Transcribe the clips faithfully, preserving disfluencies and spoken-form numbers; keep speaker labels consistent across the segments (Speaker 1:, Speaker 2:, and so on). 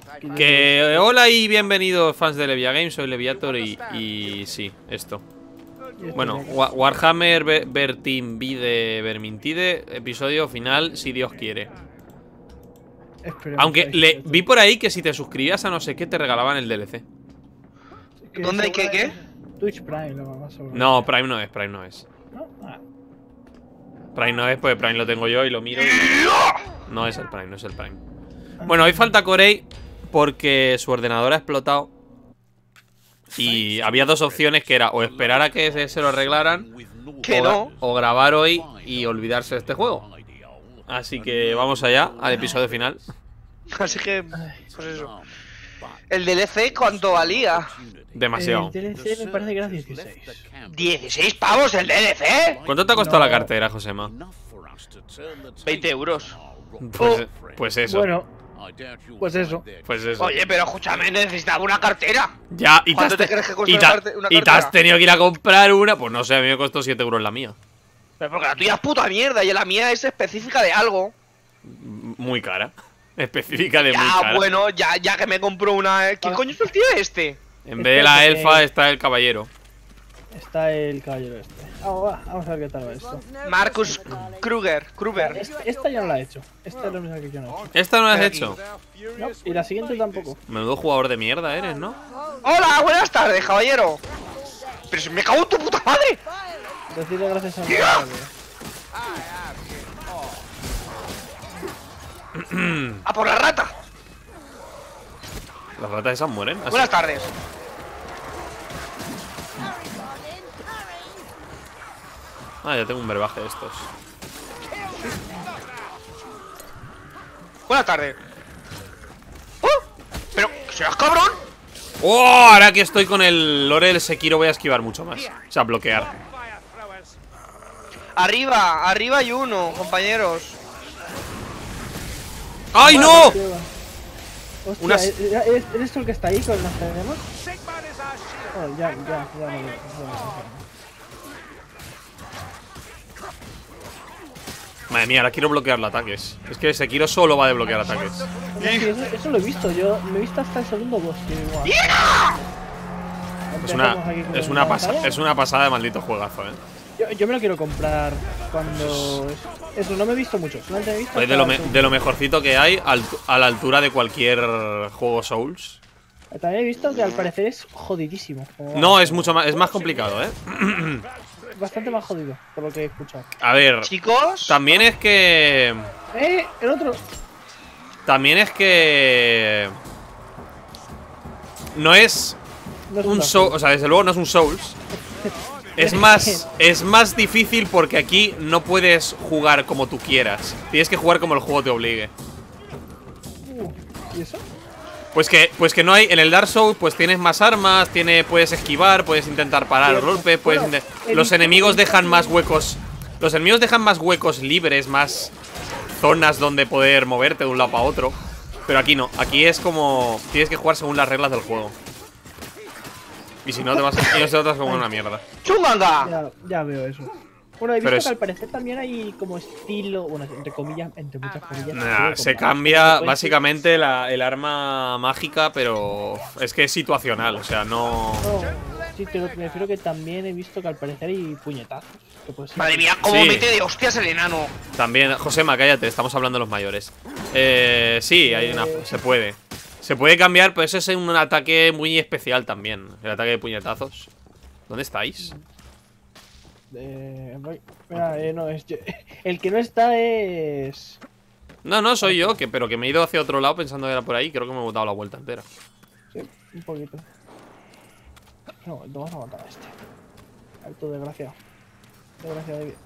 Speaker 1: Que hola y bienvenidos fans de Levia Games, soy Leviator y, y sí, esto. Bueno, Warhammer Vermintide, Vermintide, episodio final, si Dios quiere. Aunque le vi por ahí que si te suscribías a no sé qué te regalaban el D L C.
Speaker 2: ¿Dónde hay que qué?
Speaker 3: Twitch Prime, lo más seguro.
Speaker 1: No, Prime no es, Prime no es.
Speaker 3: ¿No? Ah.
Speaker 1: Prime no es, pues Prime lo tengo yo y lo miro y... No es el Prime, no es el Prime. Bueno, hoy falta Corey porque su ordenador ha explotado. Y había dos opciones, que era o esperar a que se, se lo arreglaran,
Speaker 2: que
Speaker 1: o,
Speaker 2: no.
Speaker 1: o grabar hoy y olvidarse de este juego. Así que vamos allá al episodio final.
Speaker 2: Así que, pues eso. ¿El D L C cuánto valía?
Speaker 1: Demasiado.
Speaker 3: El D L C me parece que era dieciséis.
Speaker 2: ¿dieciséis pavos el D L C?
Speaker 1: ¿Cuánto te ha costado
Speaker 3: No.
Speaker 1: la cartera, Josema?
Speaker 2: veinte euros.
Speaker 1: Pues, pues eso.
Speaker 3: Bueno, pues eso.
Speaker 1: Pues eso.
Speaker 2: Oye, pero escúchame, necesitaba una cartera.
Speaker 1: Ya, y te, has,
Speaker 2: ¿Cuánto te crees que cuesta
Speaker 1: y,
Speaker 2: una
Speaker 1: te,
Speaker 2: carte- una
Speaker 1: y te has
Speaker 2: cartera?
Speaker 1: tenido que ir a comprar una. Pues no sé, a mí me costó siete euros la mía.
Speaker 2: Pero porque la tuya es puta mierda y la mía es específica de algo.
Speaker 1: Muy cara. Específica de muy
Speaker 2: Ya,
Speaker 1: cara.
Speaker 2: bueno, ya, ya que me compró una... ¿Qué
Speaker 3: Ah.
Speaker 2: coño es el tío este?
Speaker 1: En vez de la
Speaker 3: Espérate,
Speaker 1: elfa
Speaker 3: eh.
Speaker 1: está el caballero.
Speaker 3: Está el caballero este. Vamos, va, vamos a ver qué tal va esto.
Speaker 2: Marcus Kruger. Kruger.
Speaker 3: Esta, esta ya no la he hecho. Esta es la única que yo no he hecho.
Speaker 1: ¿Esta no la has
Speaker 2: Aquí.
Speaker 1: hecho?
Speaker 3: No, y la siguiente tampoco.
Speaker 1: Menudo jugador de mierda eres, ¿no?
Speaker 2: Hola, buenas tardes, caballero. Pero si me cago en tu puta madre.
Speaker 3: Decirle gracias a mi
Speaker 2: ¡Tío!
Speaker 3: padre.
Speaker 2: A por la rata.
Speaker 1: Las ratas esas mueren. así.
Speaker 2: Buenas tardes.
Speaker 1: Ah, ya tengo un verbaje de estos.
Speaker 2: Buenas tardes. ¡Oh! Pero, ¿serás cabrón?
Speaker 1: ¡Oh! Ahora que estoy con el lore del Sekiro voy a esquivar mucho más. O sea, bloquear.
Speaker 2: Arriba, arriba hay uno, compañeros.
Speaker 1: ¡Ay,
Speaker 3: Bueno,
Speaker 1: no!
Speaker 3: tío. Hostia,
Speaker 1: Unas-
Speaker 3: ¿es, es, ¿eres tú el que está ahí con las tenemos? Oh, ya, ya, ya, no, no, no, no.
Speaker 1: Madre mía, ahora quiero bloquear ataques. Es que Sekiro solo va de bloquear ataques.
Speaker 3: Sí, eso, eso lo he visto, yo me he visto hasta el segundo boss. Que, guau.
Speaker 1: Es
Speaker 3: Empezamos
Speaker 1: una,
Speaker 3: aquí con
Speaker 1: es
Speaker 3: la
Speaker 1: una, pasa-
Speaker 3: batalla.
Speaker 1: es una pasada de maldito juegazo, eh.
Speaker 3: Yo, yo me lo quiero comprar cuando... Eso, no me he visto mucho, solamente me he visto...
Speaker 1: Pues de
Speaker 3: hasta
Speaker 1: lo,
Speaker 3: el
Speaker 1: me-
Speaker 3: segundo.
Speaker 1: de lo mejorcito que hay al- a la altura de cualquier juego Souls.
Speaker 3: También he visto que al parecer es jodidísimo. como-
Speaker 1: No, es mucho más, es más complicado, eh.
Speaker 3: Bastante más jodido, por lo que he escuchado.
Speaker 1: A ver,
Speaker 2: Chicos.
Speaker 1: también es que...
Speaker 3: ¡Eh! El otro...
Speaker 1: También es que... No es
Speaker 3: No es
Speaker 1: un
Speaker 3: Dark
Speaker 1: Souls, o sea, desde luego no es un Souls. Es más, es más difícil porque aquí no puedes jugar como tú quieras. Tienes que jugar como el juego te obligue.
Speaker 3: Uh, ¿Y eso?
Speaker 1: Pues que, pues que no hay, en el Dark Souls pues tienes más armas, tiene, puedes esquivar, puedes intentar parar los
Speaker 3: Cierto.
Speaker 1: golpes, puedes
Speaker 3: Bueno,
Speaker 1: inte-
Speaker 3: he
Speaker 1: los
Speaker 3: visto-
Speaker 1: enemigos
Speaker 3: he visto
Speaker 1: dejan
Speaker 3: que-
Speaker 1: más huecos. Los enemigos dejan más huecos libres, más zonas donde poder moverte de un lado para otro. Pero aquí no, aquí es como tienes que jugar según las reglas del juego. Y si no te vas a, y no te vas como una mierda.
Speaker 2: ¡Chunganga!
Speaker 3: Ya, ya veo eso. Bueno, he visto
Speaker 1: Pero
Speaker 3: que
Speaker 1: es-
Speaker 3: al parecer también hay como estilo... Bueno, entre comillas, entre muchas comillas...
Speaker 1: Nah,
Speaker 3: estilo de
Speaker 1: se
Speaker 3: combate.
Speaker 1: cambia
Speaker 3: Puedes-
Speaker 1: básicamente la, el arma mágica, pero es que es situacional, o sea, no...
Speaker 3: No, sí, pero me refiero que también he visto que al parecer hay puñetazos. Que puede ser-
Speaker 2: Madre mía, cómo
Speaker 1: Sí.
Speaker 2: mete de hostias el enano.
Speaker 1: También, Josema, cállate, estamos hablando de los mayores. Eh, sí, hay una, se puede. Se puede cambiar, pero eso es un ataque muy especial también. El ataque de puñetazos. ¿Dónde estáis?
Speaker 3: Eh, voy- mira, eh, no, es yo- el que no está es...
Speaker 1: No, no, soy yo, que, pero que me he ido hacia otro lado pensando que era por ahí. Creo que me he dado la vuelta entera.
Speaker 3: Sí, un poquito. No, vamos a matar a este. Alto desgraciado. Desgraciado de...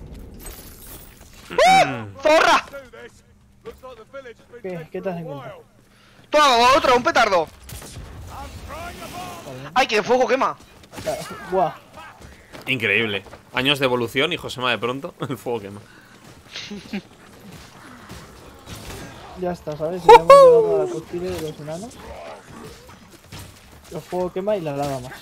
Speaker 2: ¡Zorra!
Speaker 3: ¿Qué, ¿Qué te has encontrado?
Speaker 2: ¡Toma, otra, un petardo! ¡Ay, que el fuego quema!
Speaker 3: Buah.
Speaker 1: Increíble. Años de evolución y Josema de pronto. El fuego quema.
Speaker 3: Ya está, ¿sabes? Ya hemos llegado a la cúspide de los enanos. El fuego quema y la lava más.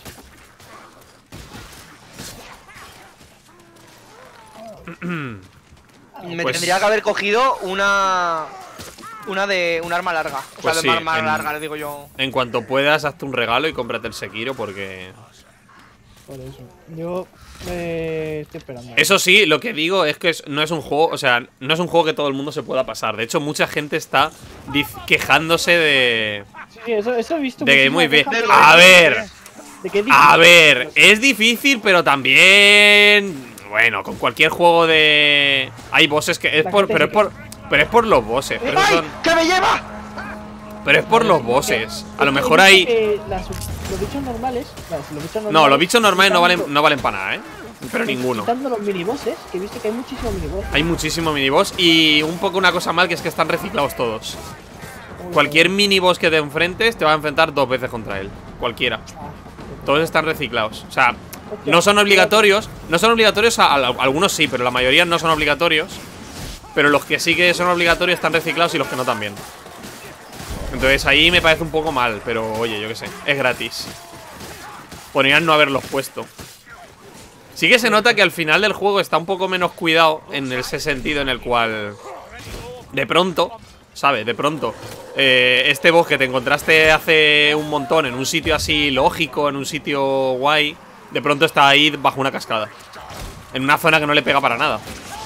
Speaker 2: Me
Speaker 1: Pues-
Speaker 2: tendría que haber cogido una... Una de un arma larga. O
Speaker 1: Pues
Speaker 2: sea,
Speaker 1: sí,
Speaker 2: de arma
Speaker 1: en-
Speaker 2: larga, le digo yo.
Speaker 1: En cuanto puedas, hazte un regalo y cómprate el Sekiro porque...
Speaker 3: Por eso. Yo eh, estoy esperando.
Speaker 1: Eso sí, lo que digo es que es- no es un juego, o sea, no es un juego que todo el mundo se pueda pasar. De hecho, mucha gente está diz- quejándose de...
Speaker 3: Sí, eso, eso he visto.
Speaker 1: De que
Speaker 3: muchísima
Speaker 1: muy bien.
Speaker 3: queja de-
Speaker 1: A ver,
Speaker 3: de que es
Speaker 1: a
Speaker 3: difícil.
Speaker 1: ver, es difícil, pero también... Bueno, con cualquier juego de... Hay bosses que... Es
Speaker 3: La
Speaker 1: por,
Speaker 3: gente
Speaker 1: pero, es
Speaker 3: se
Speaker 1: por, pero es por los bosses. Pero, esos
Speaker 2: ¡Ay!
Speaker 1: son-
Speaker 2: ¡Que me lleva!
Speaker 1: pero es por
Speaker 3: A ver,
Speaker 1: los
Speaker 3: es
Speaker 1: bosses.
Speaker 3: que-
Speaker 1: A lo
Speaker 3: es que
Speaker 1: mejor
Speaker 3: he
Speaker 1: hay...
Speaker 3: visto que las- los bichos normales. Vale, si los bichos normales
Speaker 1: No, los bichos normales no
Speaker 3: quitando-
Speaker 1: valen, no valen para nada, ¿eh? Pero ninguno.
Speaker 3: Quitando los minibosses, que he visto que hay muchísimos minibosses.
Speaker 1: Hay muchísimo miniboss y un poco una cosa mal que es que están reciclados todos. Cualquier miniboss que te enfrentes te va a enfrentar dos veces contra él. Cualquiera.
Speaker 3: Ah,
Speaker 1: Todos están reciclados. O sea, no son obligatorios. No son obligatorios, a, a- algunos sí, pero la mayoría no son obligatorios. Pero los que sí que son obligatorios están reciclados y los que no también. Entonces ahí me parece un poco mal, pero oye, yo qué sé, es gratis. Podrían no haberlos puesto. Sí que se nota que al final del juego está un poco menos cuidado en ese sentido en el cual de pronto, ¿sabes? De pronto eh, este boss que te encontraste hace un montón en un sitio así lógico, en un sitio guay, de pronto está ahí bajo una cascada, en una zona que no le pega para nada.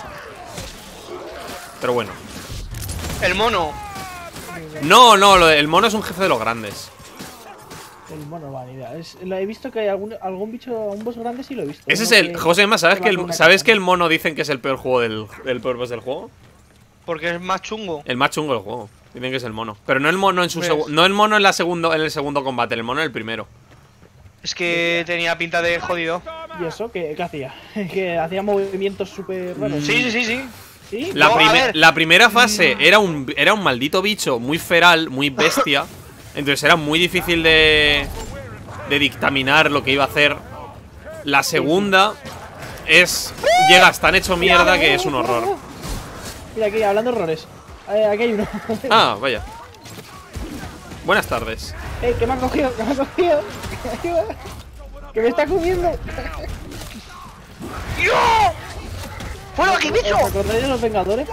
Speaker 1: Pero bueno.
Speaker 2: El mono.
Speaker 1: No, no, lo de- el mono es un jefe de los grandes.
Speaker 3: El mono, vale, idea. Es, lo he visto que algún, algún bicho, un boss grande sí lo he visto.
Speaker 1: Ese es
Speaker 3: Uno
Speaker 1: el...
Speaker 3: que-
Speaker 1: José, además, ¿sabes
Speaker 3: que
Speaker 1: que
Speaker 3: va con
Speaker 1: el,
Speaker 3: una
Speaker 1: ¿sabes
Speaker 3: katana.
Speaker 1: que el mono dicen que es el peor juego del... El peor boss del juego?
Speaker 2: Porque es más chungo.
Speaker 1: El más chungo del juego. Dicen que es el mono. Pero no el mono en su
Speaker 2: ¿Ves?
Speaker 1: segu- no el mono en la segundo, en el segundo combate, el mono en el primero.
Speaker 2: Es que tenía pinta de jodido.
Speaker 3: ¿Y eso? ¿Qué, qué hacía? Que hacía movimientos súper raros.
Speaker 2: Sí, sí, sí, sí.
Speaker 3: ¿Sí?
Speaker 1: La,
Speaker 2: No, a
Speaker 1: prime-
Speaker 2: ver.
Speaker 1: la primera fase era un, era un maldito bicho muy feral, muy bestia. Entonces era muy difícil de, de dictaminar lo que iba a hacer. La segunda es... Llegas tan hecho mierda que es un horror.
Speaker 3: Mira aquí, hablando de horrores. Eh, aquí hay uno.
Speaker 1: Ah, vaya. Buenas tardes.
Speaker 3: Eh, que me ha cogido, que me ha cogido. Que me está comiendo.
Speaker 2: ¡Dios! ¡Fuera aquí, bicho!
Speaker 3: ¿Os acordáis de los Vengadores?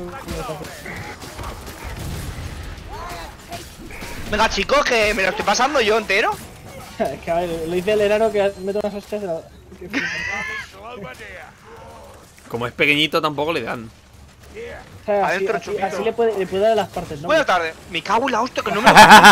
Speaker 2: Venga, chicos, que me lo estoy pasando yo entero.
Speaker 3: Es que a ver, lo dice el enano que mete unas hostias de la...
Speaker 1: Como es pequeñito tampoco le dan.
Speaker 3: O sea, así,
Speaker 2: Adentro,
Speaker 3: así,
Speaker 2: chupito.
Speaker 3: así le, puede, le puede dar a las partes, ¿no?
Speaker 2: Buenas tardes. Me cago en la hostia que no me.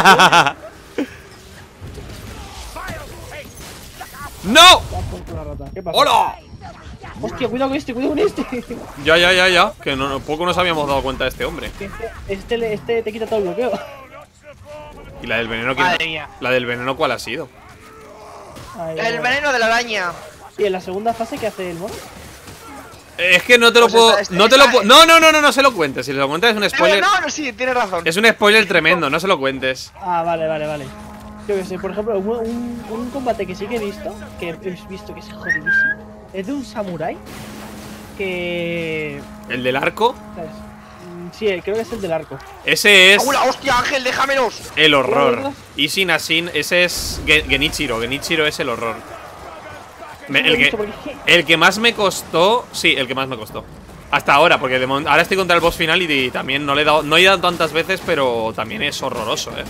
Speaker 1: ¡No!
Speaker 3: Va por culo la rata. ¿Qué pasa?
Speaker 1: ¡Hola!
Speaker 3: Hostia, cuidado con este, cuidado con este.
Speaker 1: Ya, ya, ya, ya. Que no, no- poco nos habíamos dado cuenta de este hombre.
Speaker 3: Este, este, le- este te quita todo el bloqueo.
Speaker 1: ¿Y la del veneno quién?
Speaker 2: Madre mía.
Speaker 1: ¿La del veneno cuál ha sido?
Speaker 3: Ahí,
Speaker 2: El
Speaker 3: bueno.
Speaker 2: veneno de la araña.
Speaker 3: Y en la segunda fase, ¿qué hace el mono?
Speaker 1: Es que no te lo
Speaker 2: Pues
Speaker 1: puedo.
Speaker 2: esta- esta-
Speaker 1: no te lo
Speaker 2: esta-
Speaker 1: puedo. No, no, no, no, no se lo cuentes. Si se lo cuentas es un
Speaker 2: Eh,
Speaker 1: spoiler.
Speaker 2: no, no, sí, tienes razón.
Speaker 1: Es un spoiler tremendo, no se lo cuentes.
Speaker 3: Ah, vale, vale, vale. Yo que sé, por ejemplo, un, un, un combate que sí que he visto, que he visto que es jodidísimo, es de un samurái que...
Speaker 1: El del arco.
Speaker 3: ¿Sabes? Mm, Sí, creo que es el del arco.
Speaker 1: Ese es
Speaker 2: ¡Cago en la hostia, Ángel, déjamelos!
Speaker 1: el horror. Isin Asin, ese es Ge- Genichiro. Genichiro es el horror. Me-
Speaker 3: Eso lo he
Speaker 1: el,
Speaker 3: visto
Speaker 1: que,
Speaker 3: porque es que-
Speaker 1: el que más me costó. Sí, el que más me costó. Hasta ahora, porque de mon- ahora estoy contra el boss final y, y también no le he dado. No he dado tantas veces, pero también es horroroso, eh.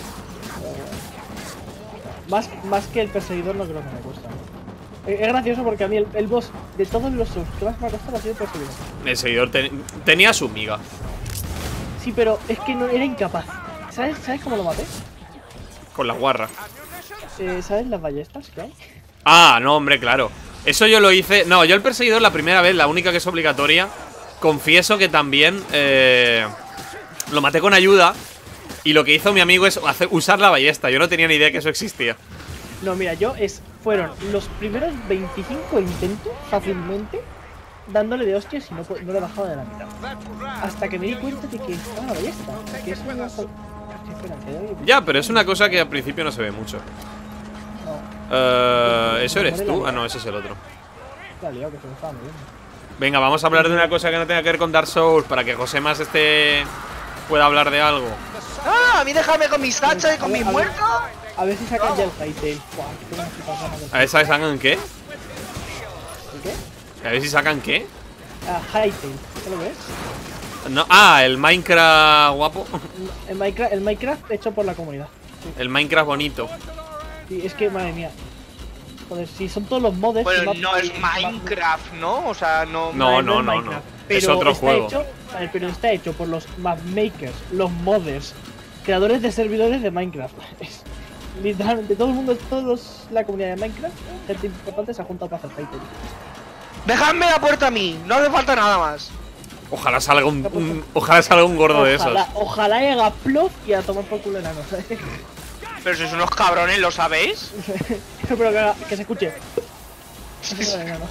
Speaker 3: Más, más que el perseguidor no creo que me cuesta. Eh, Es gracioso porque a mí el, el boss de todos los subs que más me ha costado ha sido el perseguidor.
Speaker 1: El seguidor ten- tenía su miga.
Speaker 3: Sí, pero es que no era incapaz. ¿Sabes, ¿sabes cómo lo maté?
Speaker 1: Con la guarra.
Speaker 3: Eh, ¿Sabes las ballestas que hay?
Speaker 1: Ah, no, hombre, claro. Eso yo lo hice. No, yo el perseguidor la primera vez, la única que es obligatoria. Confieso que también eh, lo maté con ayuda. Y lo que hizo mi amigo es hacer- usar la ballesta. Yo no tenía ni idea que eso existía.
Speaker 3: No, mira, yo es fueron los primeros veinticinco intentos fácilmente dándole de hostias y no, po- no le bajaba de la mitad. Hasta que me di cuenta de que estaba la ballesta. Que eso no es... Espera, que hay-
Speaker 1: Ya, pero es una cosa que al principio no se ve mucho.
Speaker 3: No,
Speaker 1: Eh, ¿Eso eres tú? Ah, no, ese es el otro.
Speaker 3: la he liado, que se me estaba moviendo.
Speaker 1: Venga, vamos a hablar de una cosa que no tenga que ver con Dark Souls. Para que José más este pueda hablar de algo.
Speaker 2: ¡Ah! A mí déjame con mis hachas y con
Speaker 3: A ver,
Speaker 2: mis
Speaker 3: a ver.
Speaker 2: muertos.
Speaker 3: A ver si sacan ya el Hytale. Buah, que tengo unas putas ganas de-
Speaker 1: A ver si sacan qué.
Speaker 3: ¿El qué?
Speaker 1: A ver si sacan qué.
Speaker 3: Ah, Hytale. ¿Qué lo ves?
Speaker 1: No, ah, el Minecraft guapo.
Speaker 3: El Minecraft, el Minecraft hecho por la comunidad.
Speaker 1: El Minecraft bonito.
Speaker 3: Sí, es que, madre mía. Joder, si son todos los mods.
Speaker 2: Bueno, no es Minecraft, ¿no? O sea, no.
Speaker 1: No,
Speaker 3: Vale,
Speaker 1: no,
Speaker 3: es
Speaker 1: no,
Speaker 3: Minecraft,
Speaker 1: no.
Speaker 3: pero
Speaker 1: Es otro
Speaker 3: está
Speaker 1: juego.
Speaker 3: Hecho, vale, pero está hecho por los map makers, los modders, creadores de servidores de Minecraft. Es, literalmente todo el mundo, todos la comunidad de Minecraft, gente importante se ha juntado para hacer Hyper.
Speaker 2: Dejadme la puerta a mí, no hace falta nada más.
Speaker 1: Ojalá salga un, un- ojalá salga un gordo de esos.
Speaker 3: Ojalá, ojalá haga plop y a tomar por culo enano, ¿sabes?
Speaker 2: Pero sois unos cabrones, ¿lo sabéis?
Speaker 3: Pero que, haga- que se escuche. Enano.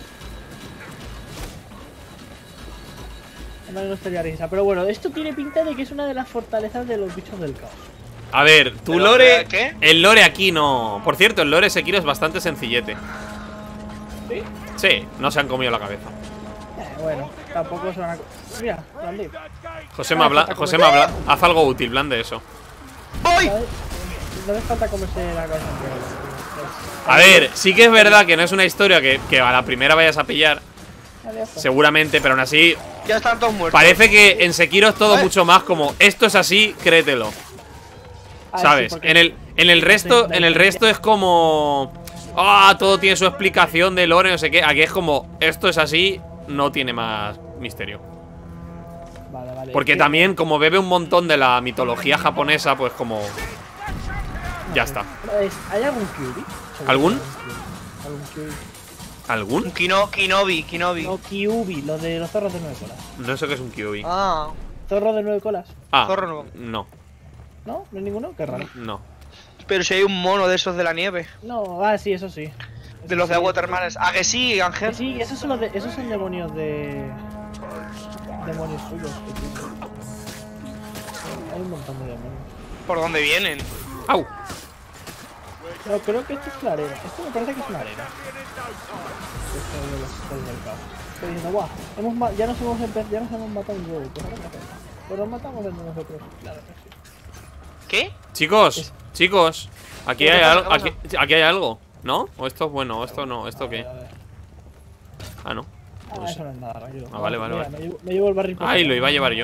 Speaker 3: Enano no estaría risa. Pero bueno, esto tiene pinta de que es una de las fortalezas de los bichos del caos.
Speaker 1: A ver, tu
Speaker 2: ¿Pero
Speaker 1: lore.
Speaker 2: qué?
Speaker 1: El lore aquí no. Por cierto, el lore Sekiro es bastante sencillete.
Speaker 3: ¿Sí?
Speaker 1: Sí, no se han comido la cabeza.
Speaker 3: Eh, bueno, tampoco se van a... Mira, Blandi.
Speaker 1: Josema, Bla- Josema Bla- haz algo útil, plan de eso.
Speaker 2: ¡Voy!
Speaker 3: ¿Sabes? No hace falta comerse la cabeza entera.
Speaker 1: A ver, sí que es verdad que no es una historia que, que a la primera vayas a pillar, seguramente, pero aún así,
Speaker 2: Ya están todos muertos.
Speaker 1: parece que en Sekiro es todo
Speaker 2: Eh.
Speaker 1: mucho más como esto es así, créetelo.
Speaker 3: Ah, sí,
Speaker 1: ¿Sabes?
Speaker 3: porque-
Speaker 1: En el, en el resto, en el resto es como. Ah, todo tiene su explicación de lore, no sé qué. Aquí es como, esto es así, no tiene más misterio.
Speaker 3: Vale, vale.
Speaker 1: Porque
Speaker 3: Sí.
Speaker 1: también, como bebe un montón de la mitología japonesa, pues como. Ya está.
Speaker 3: Es- ¿Hay algún Kyubi?
Speaker 1: ¿Algún?
Speaker 3: ¿Algún Kyubi?
Speaker 1: ¿Algún?
Speaker 2: Un Kino, Kinobi, Kinobi.
Speaker 3: No, Kyubi, los de los zorros de nueve colas.
Speaker 1: No sé qué es un Kyubi.
Speaker 2: Ah,
Speaker 3: ¿Zorros de nueve colas?
Speaker 1: Ah,
Speaker 2: zorro no.
Speaker 1: no,
Speaker 3: ¿No? ¿No hay ninguno? Qué raro.
Speaker 1: no.
Speaker 2: pero si hay un mono de esos de la nieve.
Speaker 3: No, ah, sí, eso sí.
Speaker 2: De los de Watermanes. ¿A que sí,
Speaker 3: Que
Speaker 2: Ángel?
Speaker 3: sí, esos son, los de, esos son demonios de... Demonios suyos. que tienen. Hay un montón de demonios.
Speaker 2: ¿Por dónde vienen?
Speaker 1: ¡Au!
Speaker 3: No, creo que esto es la arena. Esto me parece que es una arena. Esto de los del mercado. Estoy diciendo, guau, hemos ma- ya, nos hemos empe- ya nos hemos matado un huevo. Pues ahora qué hacemos. Pues nos matamos entre nosotros. Claro que sí.
Speaker 2: ¿Qué?
Speaker 1: Chicos,
Speaker 3: Es-
Speaker 1: chicos, aquí
Speaker 2: ¿Qué
Speaker 1: hay
Speaker 2: pasa?
Speaker 1: algo.
Speaker 2: ¿Qué
Speaker 1: Aquí, aquí hay algo, ¿no? O esto es bueno, o esto no, ¿esto qué?
Speaker 3: A ver.
Speaker 1: Ah, no.
Speaker 3: Ah,
Speaker 1: No sé.
Speaker 3: eso no es nada, tranquilo.
Speaker 1: Ah, vale, vale,
Speaker 3: Mira,
Speaker 1: vale.
Speaker 3: Me llevo, me llevo el barril. por
Speaker 1: Ay,
Speaker 3: acá.
Speaker 1: lo iba a llevar yo.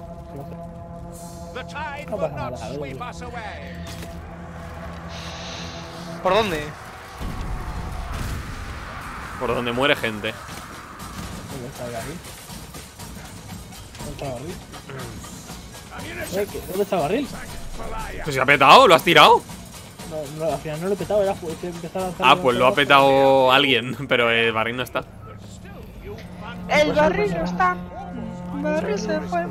Speaker 3: No pasa nada, a ver.
Speaker 2: ¿Por dónde?
Speaker 1: Por donde muere gente.
Speaker 3: ¿Dónde está el barril? ¿Dónde está el barril? Eh, ¿qué? ¿Dónde está el barril?
Speaker 1: Pues se ha petado, lo has tirado.
Speaker 3: No, no, al final no lo he petado, era fu- que empezar a lanzar.
Speaker 1: Ah, pues lo ha petado alguien, pero el barril no está.
Speaker 2: El barril no está. El barril se fue.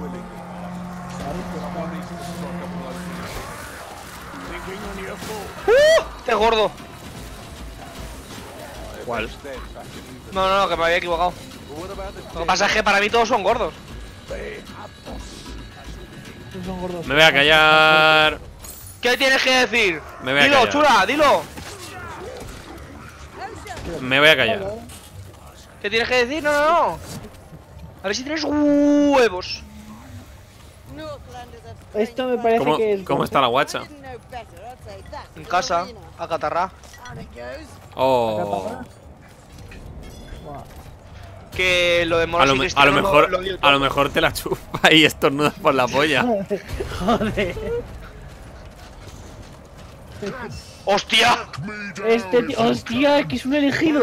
Speaker 2: ¡Uh! ¡Este gordo!
Speaker 1: ¿Cuál?
Speaker 2: No, no, no, que me había equivocado. Lo que pasa es que para mí todos son gordos.
Speaker 3: Son gordos.
Speaker 1: Me voy a callar.
Speaker 2: ¿Qué tienes que decir?
Speaker 1: Me voy a
Speaker 2: dilo,
Speaker 1: callar.
Speaker 2: chula, dilo.
Speaker 1: Me voy a callar.
Speaker 2: ¿Qué tienes que decir? No, no, no. A ver si tienes huevos.
Speaker 3: Esto me parece
Speaker 1: ¿Cómo,
Speaker 3: que es.
Speaker 1: cómo está la guacha?
Speaker 2: En casa, a catarra.
Speaker 1: Oh.
Speaker 3: Buah.
Speaker 2: Que lo de
Speaker 1: A
Speaker 2: monos
Speaker 1: lo,
Speaker 2: y
Speaker 1: me- a
Speaker 2: cristianos
Speaker 1: lo mejor,
Speaker 2: lo, lo
Speaker 1: a lo mejor te la chupa y estornudas por la polla.
Speaker 3: Joder.
Speaker 2: ¡Hostia!
Speaker 3: Este tío. ¡Hostia! Que es un elegido.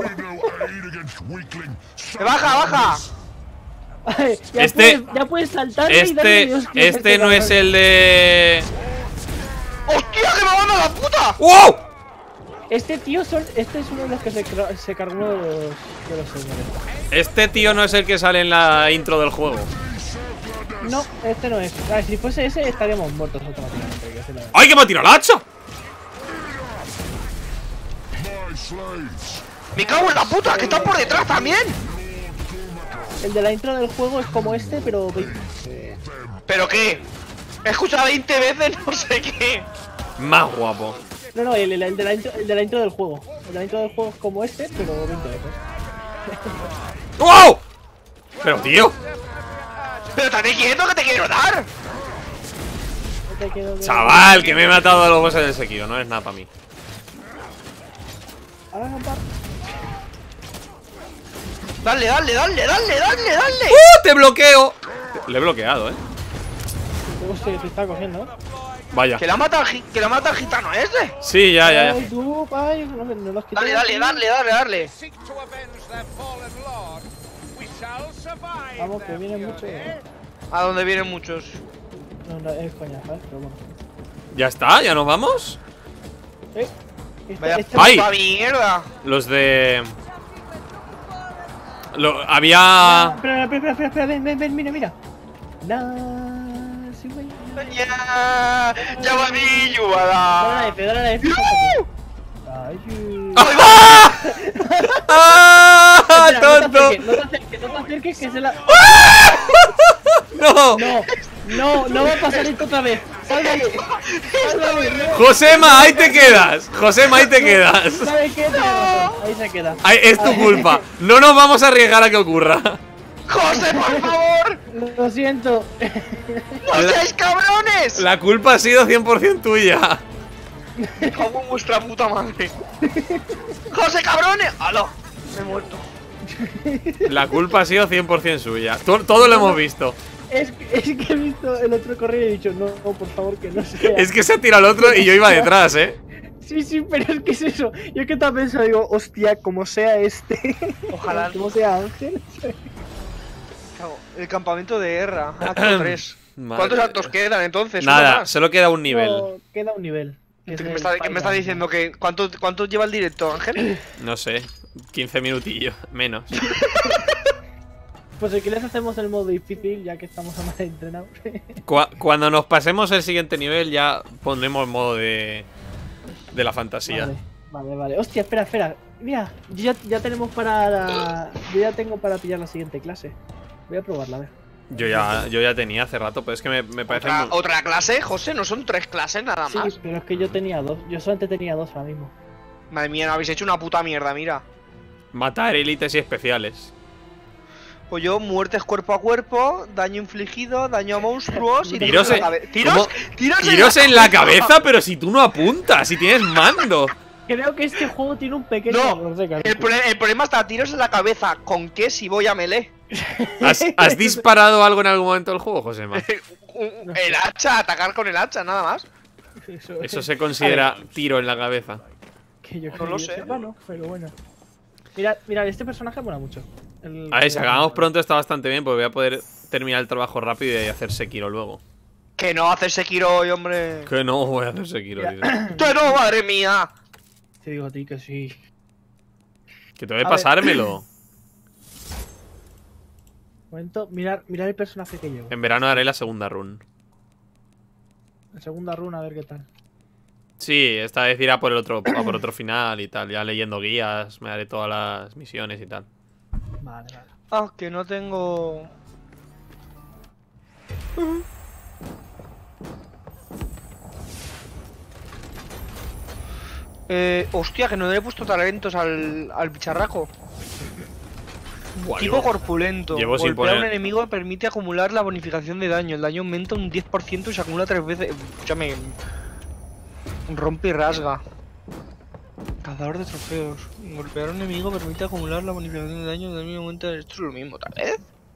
Speaker 2: ¡Que baja, baja!
Speaker 3: Ay, ya
Speaker 1: Este-
Speaker 3: puedes, ya puedes saltar y darle
Speaker 1: Este,
Speaker 3: Dios que
Speaker 1: este no es el de.
Speaker 2: ¡Hostia, que me manda la puta!
Speaker 1: ¡Wow!
Speaker 3: Este tío son, este es uno de los que se, cra- se cargó uno de los, de los señores.
Speaker 1: Este tío no es el que sale en la intro del juego.
Speaker 3: No, este no es. A ver, si fuese ese estaríamos muertos automáticamente. que ese no es.
Speaker 1: ¡Ay, que me ha tirado la hacha!
Speaker 2: ¡Me cago en la puta! ¡Que están por detrás también!
Speaker 3: El de la intro del juego es como este, pero veinte.
Speaker 2: ¿Pero qué? He escuchado veinte veces no sé qué.
Speaker 1: Más guapo.
Speaker 3: No, no, el, el- el de la intro, el de la intro del juego. El de la intro del juego es como este, pero veinte veces.
Speaker 1: ¡Wow! Pero tío,
Speaker 2: ¡Pero estate quieto que te quiero dar!
Speaker 3: No te quedo de-
Speaker 1: chaval, que me he matado a los bosses del Sekiro. No es nada para mí.
Speaker 3: Ahora no pa-
Speaker 2: Dale, dale, dale, dale, dale, dale.
Speaker 1: ¡Uh! ¡Te bloqueo! Le he bloqueado, eh.
Speaker 3: Hostia, te está cogiendo.
Speaker 1: Vaya.
Speaker 2: Que la mata el, gi- que la mata el gitano ese.
Speaker 1: Sí, ya, ya,
Speaker 3: Ay,
Speaker 1: ya.
Speaker 3: tú, ay, no, no lo has quitado.
Speaker 2: Dale, dale, dale, dale, dale.
Speaker 3: Vamos, que vienen muchos.
Speaker 2: A donde vienen muchos.
Speaker 3: No, no, es coña, ¿sabes? Pero bueno.
Speaker 1: ¿Ya está? ¿Ya nos vamos?
Speaker 3: Eh, esta-
Speaker 2: Vaya
Speaker 3: esta-
Speaker 1: ¡Ay!
Speaker 2: puta mierda.
Speaker 1: Los de... Lo... Había...
Speaker 3: Espera, espera, espera, espera, ven, ven, ven, mira, mira. Nah, sí, güey.
Speaker 2: Ya, ya va mi
Speaker 3: Dale a
Speaker 2: jugada.
Speaker 3: la F, dale a la F. Ay,
Speaker 1: ¡Ah!
Speaker 3: espera,
Speaker 1: ¡Tonto!
Speaker 3: No te acerques, no te acerques, no te acerques, que se la.
Speaker 1: ¡No!
Speaker 3: No, no, no va a pasar esto otra vez. Sálvame, sálvame, no.
Speaker 1: Josema, ahí te quedas. Josema, ahí te quedas.
Speaker 3: ¿Sabes qué? No. Ahí se queda.
Speaker 1: Ay, es tu culpa. No nos vamos a arriesgar a que ocurra.
Speaker 2: José, por favor.
Speaker 3: Lo siento.
Speaker 2: ¡No seáis cabrones!
Speaker 1: La culpa ha sido cien por cien tuya.
Speaker 2: Como vuestra puta madre. ¡José, cabrones! ¡Aló! Me he muerto.
Speaker 1: La culpa ha sido cien por cien suya. To- Todo lo hemos visto.
Speaker 3: Es que, es que he visto el otro correo y he dicho, no, no, por favor, que no sea.
Speaker 1: Es que se ha tirado el otro y yo iba detrás, eh.
Speaker 3: Sí, sí, pero es que es eso. Yo que estaba pensando, digo, hostia, como sea este.
Speaker 2: Ojalá.
Speaker 3: Como sea Ángel.
Speaker 2: Cago, el campamento de guerra. Acto tres.
Speaker 1: Madre
Speaker 2: ¿Cuántos
Speaker 1: mía.
Speaker 2: actos quedan entonces? ¿Uno
Speaker 1: Nada,
Speaker 2: más?
Speaker 1: solo queda un nivel.
Speaker 3: No, queda un nivel. que es
Speaker 2: ¿Qué me
Speaker 3: el
Speaker 2: está, qué me está
Speaker 3: Final.
Speaker 2: diciendo? que ¿cuánto, ¿Cuánto lleva el directo, Ángel?
Speaker 1: No sé, quince minutillos, menos.
Speaker 3: Pues si quieres hacemos el modo difícil, ya que estamos a más entrenados.
Speaker 1: Cu- Cuando nos pasemos el siguiente nivel ya pondremos modo de, de la fantasía.
Speaker 3: Vale, vale, vale. Hostia, espera, espera. Mira, ya, ya tenemos para la... Yo ya tengo para pillar la siguiente clase. Voy a probarla, a ver.
Speaker 1: Yo ya, yo ya tenía hace rato, pero es que me, me parece
Speaker 2: ¿Otra,
Speaker 1: muy...
Speaker 2: ¿Otra clase, José? ¿No son tres clases nada
Speaker 3: Sí,
Speaker 2: más?
Speaker 3: pero es que yo tenía dos. Yo solamente tenía dos ahora mismo.
Speaker 2: Madre mía, no habéis hecho una puta mierda, mira.
Speaker 1: Matar élites y especiales.
Speaker 2: Pues yo, muertes cuerpo a cuerpo, daño infligido, daño a monstruos y
Speaker 1: Tiros en-
Speaker 2: cabe- ¿Tiros?
Speaker 1: ¿Cómo?
Speaker 2: ¿Tiros,
Speaker 1: Tiros en la cabeza, pero si tú no apuntas, si tienes mando.
Speaker 3: Creo que este juego tiene un pequeño...
Speaker 2: No,
Speaker 3: no sé, claro.
Speaker 2: el, pro- el problema está tiros en la cabeza. ¿Con qué si voy a melee?
Speaker 1: ¿Has, has disparado algo en algún momento del juego, Josema?
Speaker 2: El hacha, atacar con el hacha, nada más.
Speaker 3: Eso,
Speaker 1: Eso se considera tiro en la cabeza.
Speaker 3: Que yo
Speaker 2: No lo
Speaker 3: yo
Speaker 2: sé.
Speaker 3: sepa, no, pero bueno. Mirad, mirad, este personaje mola mucho. El-
Speaker 1: A ver, si acabamos pronto está bastante bien, porque voy a poder terminar el trabajo rápido y hacer Sekiro luego.
Speaker 2: Que no hace Sekiro hoy, hombre.
Speaker 1: Que no voy a hacer Sekiro, tío.
Speaker 2: Que no, madre mía.
Speaker 3: Te digo a ti que sí.
Speaker 1: Que tengo que
Speaker 3: A ver.
Speaker 1: pasármelo.
Speaker 3: Momento, mirad, mirad el personaje que llevo.
Speaker 1: En verano haré la segunda run.
Speaker 3: La segunda runa, a ver qué tal.
Speaker 1: Sí, esta vez irá por el otro, a por otro final y tal. Ya leyendo guías, me haré todas las misiones y tal.
Speaker 3: Vale, vale.
Speaker 2: Ah, que no tengo. Eh, hostia, que no le he puesto talentos al, al bicharraco.
Speaker 1: Buah,
Speaker 2: Tipo
Speaker 1: llevo-
Speaker 2: corpulento.
Speaker 1: llevo sin
Speaker 2: Golpea a un
Speaker 1: poner-
Speaker 2: enemigo permite acumular la bonificación de daño. El daño aumenta un diez por ciento y se acumula tres veces. Escúchame. Rompe y rasga. Cazador de trofeos. Golpear a un enemigo permite acumular la bonificación de daño. El daño aumenta. Esto es lo mismo, tal vez.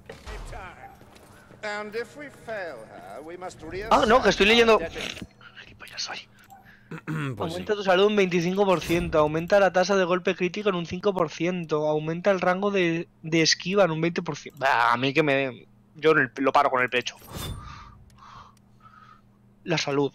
Speaker 2: Ah, no, que estoy leyendo. Gilipollas soy.
Speaker 1: Pues sí.
Speaker 2: Aumenta tu salud un veinticinco por ciento, aumenta la tasa de golpe crítico en un cinco por ciento, aumenta el rango de, de esquiva en un veinte por ciento. Bah, a mí que me... Yo en el- lo paro con el pecho. La salud.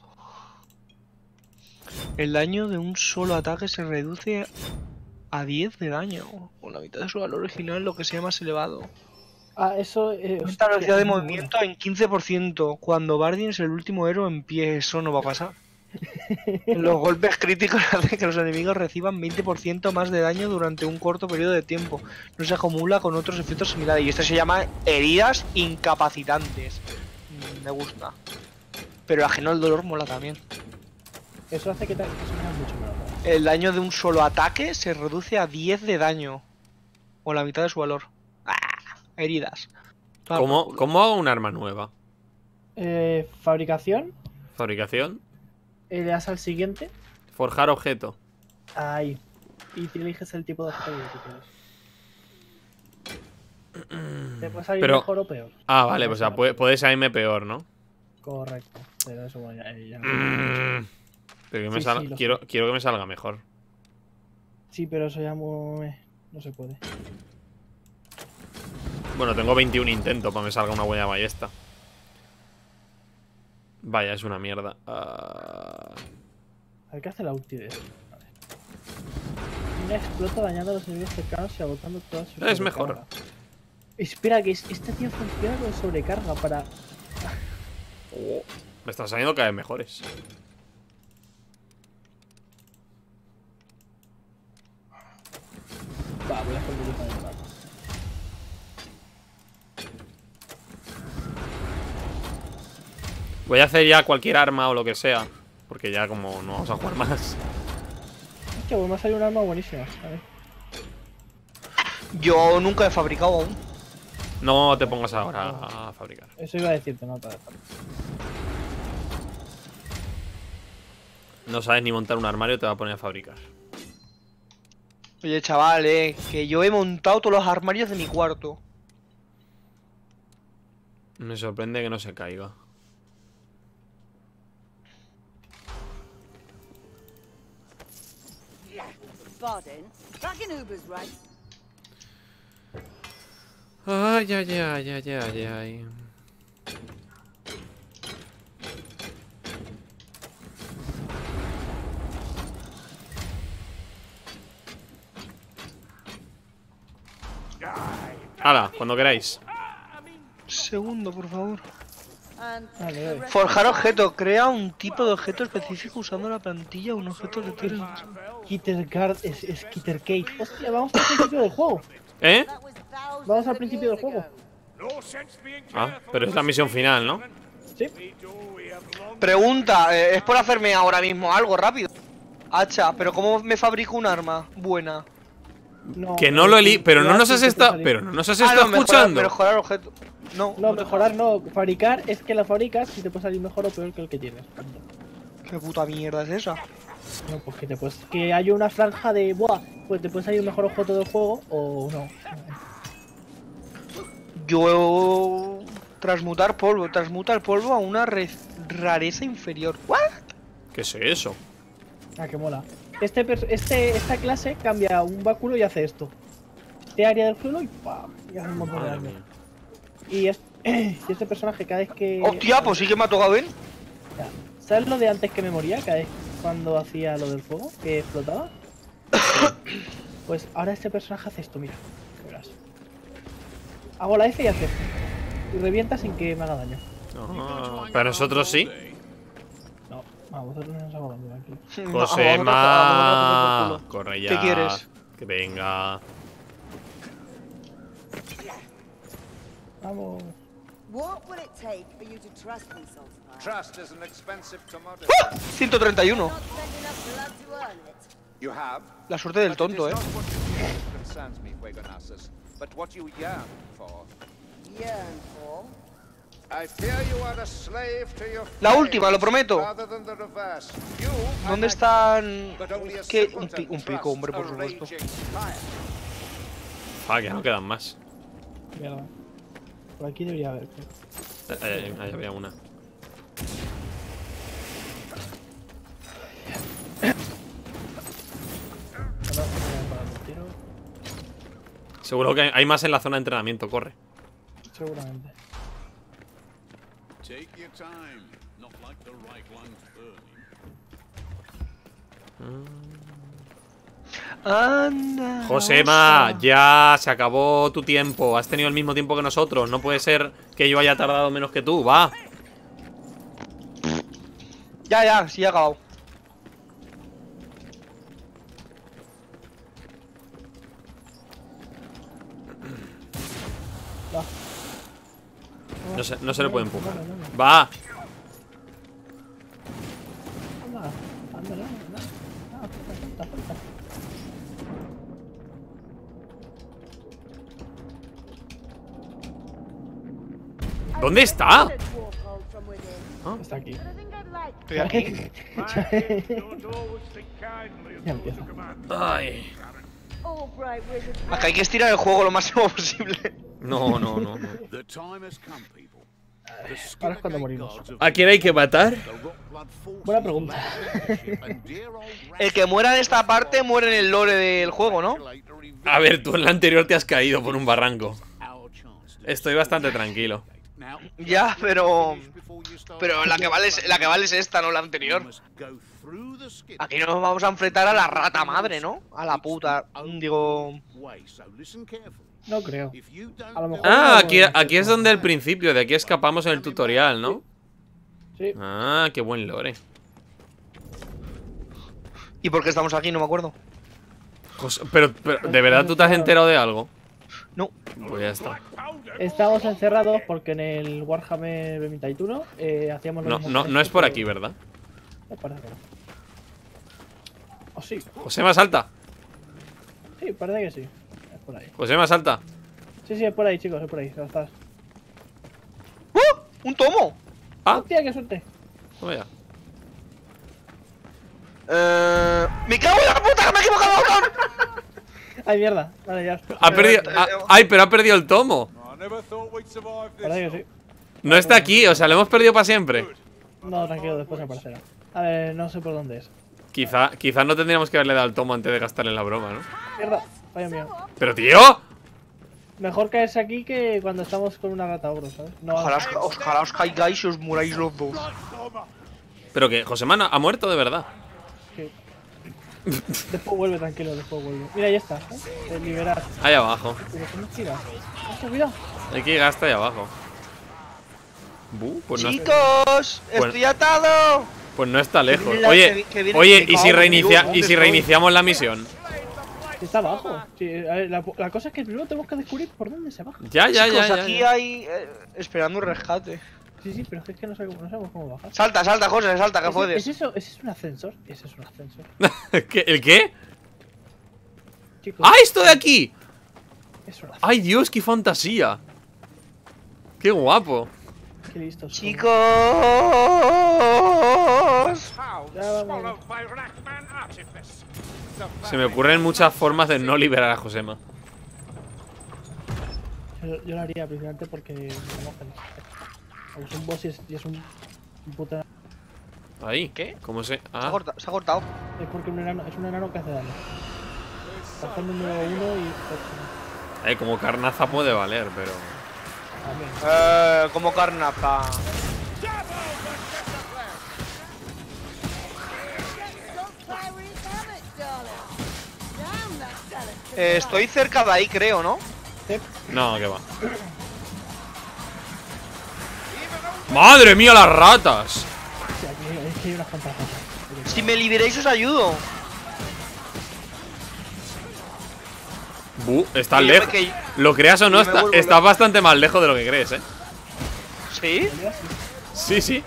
Speaker 2: El daño de un solo ataque se reduce a diez de daño. Con la mitad de su valor original, lo que sea más elevado.
Speaker 3: Ah, eso. Eh,
Speaker 2: Aumenta la velocidad
Speaker 3: hostia,
Speaker 2: de
Speaker 3: muy
Speaker 2: movimiento en quince por ciento. Cuando Bardin es el último héroe en pie, eso no va a pasar. Los golpes críticos hacen que los enemigos reciban veinte por ciento más de daño durante un corto periodo de tiempo. No se acumula con otros efectos similares. Y esto se llama heridas incapacitantes. Mm, Me gusta. Pero ajeno al dolor mola también.
Speaker 3: bueno. Eso hace que, ta- que suene mucho menos.
Speaker 2: El daño de un solo ataque se reduce a diez de daño. O la mitad de su valor. ¡Ah! Heridas. Toma
Speaker 1: ¿Cómo,
Speaker 2: por culo.
Speaker 1: ¿Cómo hago un arma nueva?
Speaker 3: Eh, fabricación.
Speaker 1: Fabricación.
Speaker 3: Eh, le das al siguiente.
Speaker 1: Forjar objeto.
Speaker 3: Ahí. Y te eliges el tipo de objeto que tú Te puede salir
Speaker 1: Pero-
Speaker 3: mejor o peor.
Speaker 1: Ah, vale, pues o sea, puede, puede salirme peor, ¿no?
Speaker 3: Correcto. Pero eso bueno, ya, ya no.
Speaker 1: Mm. Pero que me
Speaker 3: Sí,
Speaker 1: salga-
Speaker 3: sí, lo
Speaker 1: quiero, quiero que me salga mejor.
Speaker 3: Sí, pero eso ya muy... no se puede.
Speaker 1: Bueno, tengo veintiún intentos para que me salga una buena ballesta. Vaya, es una mierda. Ah.
Speaker 3: A ver qué hace la ulti de eso. Vale. Una explota dañando a los enemigos cercanos y agotando todas sus
Speaker 1: Es
Speaker 3: sobrecarga.
Speaker 1: mejor.
Speaker 3: Espera, que es- este tío funciona con sobrecarga para...
Speaker 1: Oh, me están saliendo cada vez mejores.
Speaker 3: Va, voy a hacer un de rato.
Speaker 1: Voy a hacer ya cualquier arma o lo que sea. Porque ya como no vamos a jugar más.
Speaker 3: Hostia, pues me ha salido un arma buenísima. A ver.
Speaker 2: Yo nunca he fabricado aún.
Speaker 1: No te pongas ahora a fabricar.
Speaker 3: Eso iba a decirte, no te dejar.
Speaker 1: No sabes ni montar un armario, te va a poner a fabricar.
Speaker 2: Oye, chaval, eh, que yo he montado todos los armarios de mi cuarto.
Speaker 1: Me sorprende que no se caiga.
Speaker 4: Pardon. Fucking Uber's right.
Speaker 1: Ay, ay, ay, ay, ay, ay. Hala, cuando queráis.
Speaker 2: Segundo, por favor.
Speaker 4: And
Speaker 3: Vale, vale.
Speaker 2: Forjar objeto. Crea un tipo de objeto específico usando la plantilla o un objeto de tiro.
Speaker 3: Kittergard es, es Kittercade. Hostia, vamos al principio del juego.
Speaker 1: ¿Eh?
Speaker 4: that was thousands
Speaker 3: Vamos al
Speaker 4: of
Speaker 3: principio del
Speaker 4: years
Speaker 3: juego.
Speaker 4: ago.
Speaker 1: Ah, pero es la misión final, ¿no?
Speaker 3: Sí.
Speaker 2: Pregunta, eh, es por hacerme ahora mismo algo rápido. Hacha, pero ¿cómo me fabrico un arma buena?
Speaker 3: No,
Speaker 1: Que no lo eli... Pero no nos has
Speaker 3: sí,
Speaker 1: estado...
Speaker 3: sí,
Speaker 1: Pero no nos has
Speaker 2: Ah,
Speaker 1: estado
Speaker 2: no, mejorar,
Speaker 1: escuchando.
Speaker 2: mejorar objeto. No,
Speaker 3: No, mejorar no. Fabricar es que la fabricas y te puede salir mejor o peor que el que tienes. Punto.
Speaker 2: ¿Qué puta mierda es esa?
Speaker 3: No, pues que te puedes... Que haya una franja de... Buah, pues te puede salir un mejor objeto del juego o no.
Speaker 2: Yo... Transmutar polvo. Transmuta el polvo a una re- rareza inferior. ¿What?
Speaker 1: ¿Qué es eso?
Speaker 3: Ah, que mola. Este, pers- este, esta clase cambia un báculo y hace esto. Este área del suelo y ¡pam! Y hace un montón de
Speaker 1: Madre
Speaker 3: daño.
Speaker 1: mía.
Speaker 3: Y, es- y este personaje cada vez que...
Speaker 2: Hostia, pues sí que me ha tocado bien.
Speaker 3: Ya. ¿Sabes lo de antes que me moría? Cada vez cuando hacía lo del fuego, que explotaba. Pues ahora este personaje hace esto, mira. Que verás. Hago la F y hace esto. Y revienta sin que me haga daño.
Speaker 1: Ah, pero nosotros sí.
Speaker 3: No, a vosotros no os hago daño, tranquilo.
Speaker 1: Josema. Corre ya.
Speaker 2: ¿Qué quieres?
Speaker 1: Que venga.
Speaker 3: Vamos.
Speaker 4: What will it take for you to trust me, Saltzpyre?
Speaker 5: Trust is an expensive commodity.
Speaker 2: ciento treinta y uno.
Speaker 4: Not spend enough blood to earn it.
Speaker 5: You have.
Speaker 2: La suerte del
Speaker 5: but
Speaker 2: tonto,
Speaker 5: it
Speaker 2: eh.
Speaker 5: is not what you think concerns me, Fuegonasus, but what you yearn for.
Speaker 4: Yearn for.
Speaker 5: I fear you are a slave to your
Speaker 2: La última, lo
Speaker 5: flames,
Speaker 2: prometo.
Speaker 5: rather than the reverse. You are
Speaker 2: ¿Dónde
Speaker 5: like
Speaker 2: están...?
Speaker 5: but only a
Speaker 2: ¿Qué?
Speaker 5: simpleton
Speaker 2: Un, pi- un
Speaker 5: trusts
Speaker 2: pico, hombre, por
Speaker 5: a
Speaker 2: supuesto.
Speaker 5: raging fire.
Speaker 1: Ah, que no quedan más.
Speaker 3: Mierda. Por aquí debería haber.
Speaker 1: Eh, eh, ahí había una.
Speaker 3: Pero, eh, para el tiro,
Speaker 1: Seguro que hay más en la zona de entrenamiento, corre.
Speaker 3: seguramente.
Speaker 6: Take your time. Not like the right line's burning.
Speaker 2: Anda.
Speaker 1: Josema,
Speaker 2: osa.
Speaker 1: ya se acabó tu tiempo. Has tenido el mismo tiempo que nosotros. No puede ser que yo haya tardado menos que tú. Va.
Speaker 2: Ya, ya, sí he acabado.
Speaker 3: Va.
Speaker 1: No se, no se le puede empujar.
Speaker 3: No, no, no, no.
Speaker 1: Va.
Speaker 3: Anda, anda, no, no. Ah, falta, falta, falta.
Speaker 1: ¿Dónde está?
Speaker 4: Let's walk out from within.
Speaker 3: Está aquí.
Speaker 4: But I think I'd like
Speaker 2: Estoy aquí.
Speaker 3: Ya empieza.
Speaker 1: Ay.
Speaker 4: all bright wizards.
Speaker 2: Acá hay que estirar el juego lo máximo posible.
Speaker 1: No, no, no, no.
Speaker 6: The time has come, people. The
Speaker 3: Ahora es cuando
Speaker 6: Skillergate
Speaker 3: morimos.
Speaker 6: gods of
Speaker 1: ¿A quién hay que matar?
Speaker 6: the Rockblood forces
Speaker 3: Buena pregunta.
Speaker 6: and dear old
Speaker 2: El que muera en esta parte muere en el lore del juego, ¿no?
Speaker 1: A ver, tú en la anterior te has caído por un barranco.
Speaker 6: Our chance to
Speaker 1: Estoy bastante tranquilo.
Speaker 6: now,
Speaker 2: Ya, pero...
Speaker 6: before you start
Speaker 2: Pero la que vale es, la que vale es esta, no la
Speaker 6: you
Speaker 2: anterior.
Speaker 6: must go through the skid
Speaker 2: Aquí nos vamos a enfrentar a la rata madre, ¿no? A la puta... Digo...
Speaker 6: way, so listen carefully.
Speaker 3: No creo.
Speaker 6: If you don't
Speaker 3: A lo mejor-
Speaker 1: Ah, aquí, aquí es donde el principio, de aquí escapamos en el tutorial, ¿no?
Speaker 3: Sí.
Speaker 1: Ah, qué buen lore.
Speaker 2: ¿Y por qué estamos aquí? No me acuerdo.
Speaker 1: José, pero, pero, ¿de verdad tú te has enterado de algo?
Speaker 2: No.
Speaker 1: Pues ya está.
Speaker 3: Estamos encerrados porque en el Warhammer veintiuno y uno eh, hacíamos lo
Speaker 1: No,
Speaker 3: mismo
Speaker 1: no,
Speaker 3: con
Speaker 1: no es
Speaker 3: esto,
Speaker 1: por
Speaker 3: pero-
Speaker 1: aquí, ¿verdad?
Speaker 3: Me parece que no. ¿O sí?
Speaker 1: José, más alta.
Speaker 3: Sí, parece que sí. Es por ahí.
Speaker 1: José, más alta.
Speaker 3: Sí, sí, es por ahí, chicos, es por ahí. Ya estás.
Speaker 2: ¡Uh! ¡Un tomo!
Speaker 1: Ah,
Speaker 3: ¡Hostia, qué suerte!
Speaker 1: toma ya.
Speaker 2: Eh... ¡Me cago en la puta que me he equivocado, cabrón!
Speaker 3: ¡Ay, mierda! Vale, ya.
Speaker 1: Ha perdido. ah, ay, pero ha perdido el tomo.
Speaker 3: Parece que sí.
Speaker 1: No está aquí, o sea, lo hemos perdido para siempre.
Speaker 3: No, tranquilo, después aparecerá. A ver, no sé por dónde es.
Speaker 1: Quizá, quizá no tendríamos que haberle dado el tomo antes de gastarle la broma, ¿no?
Speaker 3: ¡Mierda! Vaya mío.
Speaker 1: Pero, tío.
Speaker 3: Mejor caerse aquí que cuando estamos con una rata ogro, ¿sabes? No,
Speaker 2: Ojalá os, ojalá os caigáis y os muráis los dos.
Speaker 1: Pero que José Man ha muerto de verdad.
Speaker 3: que- Después vuelve, tranquilo, después vuelve. Mira, ya está. ¿eh? Te liberas.
Speaker 1: Ahí abajo.
Speaker 3: Pero ¿cómo tiras? ¡Hostia, cuidado!
Speaker 1: Hay que ir hasta ahí abajo. Bu, pues, no,
Speaker 2: ¡Chicos! ¡Estoy atado!
Speaker 1: pues no está lejos.
Speaker 2: viene la-
Speaker 1: Oye,
Speaker 2: que- que viene
Speaker 1: oye,
Speaker 2: explicado
Speaker 1: ¿y si,
Speaker 2: conmigo
Speaker 1: reinicia,
Speaker 2: dónde
Speaker 1: ¿y si
Speaker 2: estoy?
Speaker 1: reiniciamos la misión?
Speaker 3: Está abajo. Sí, a ver, la, la cosa es que primero tenemos que descubrir por dónde se baja.
Speaker 1: Ya, ya,
Speaker 2: Chicos,
Speaker 1: ya, ya,
Speaker 2: aquí
Speaker 1: ya.
Speaker 2: hay... eh, esperando un rescate.
Speaker 3: Sí, sí, pero es que no sabemos, no sabemos cómo bajar.
Speaker 2: Salta, salta, José, salta, que
Speaker 3: ¿Es,
Speaker 2: puedes.
Speaker 3: ¿Es eso? ¿Ese es un ascensor? Ese es un ascensor.
Speaker 1: ¿Qué- ¿El qué?
Speaker 3: Chicos,
Speaker 1: ¡Ah, esto de aquí!
Speaker 3: es un ascensor.
Speaker 1: ¡Ay, Dios, qué fantasía! ¡Qué guapo!
Speaker 3: Qué listos. somos.
Speaker 2: Chicos.
Speaker 3: Ya vamos.
Speaker 1: Se me ocurren muchas formas de no liberar a Josema.
Speaker 3: Yo, yo lo haría principalmente porque me conocen. Como es un boss y es, y es un, un puta.
Speaker 1: Ahí.
Speaker 2: ¿Qué?
Speaker 1: ¿Cómo se...?
Speaker 2: Se ha
Speaker 1: Ah,
Speaker 2: cortado. Se ha cortado.
Speaker 3: Es porque un enano, es un enano que hace daño. Baja el número uno y.
Speaker 1: eh, como carnaza puede valer, pero...
Speaker 3: También.
Speaker 2: Eh, como carnaza. Eh, estoy cerca de ahí, creo, ¿no?
Speaker 1: No, que va. ¡Madre mía, las ratas!
Speaker 3: Sí, aquí, es que hay unas cuantas cosas.
Speaker 2: Si me liberáis os ayudo.
Speaker 1: Bu, estás
Speaker 2: Que yo
Speaker 1: lejos.
Speaker 2: me- que-
Speaker 1: Lo creas o no,
Speaker 2: me
Speaker 1: está-
Speaker 2: vuelvo
Speaker 1: estás
Speaker 2: loco.
Speaker 1: bastante más lejos de lo que crees, ¿eh?
Speaker 2: ¿Sí?
Speaker 1: Sí, sí.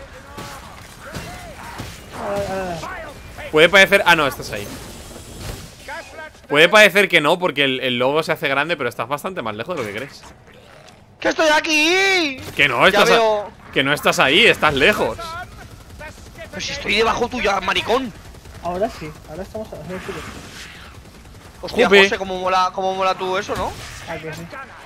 Speaker 3: Ah, ah,
Speaker 1: Puede parecer... Ah, no, estás ahí. Puede parecer que no, porque el, el logo se hace grande, pero estás bastante más lejos de lo que crees.
Speaker 2: ¡Que estoy aquí!
Speaker 1: Que no,
Speaker 2: Ya
Speaker 1: estás a-
Speaker 2: veo.
Speaker 1: que no estás ahí, estás lejos.
Speaker 2: Pero si estoy debajo tuya, maricón.
Speaker 3: ahora sí, ahora estamos a ver si lo-
Speaker 2: Hostia,
Speaker 1: Jope.
Speaker 2: José, cómo mola, cómo mola tú eso, ¿no?
Speaker 3: Ah, que sí.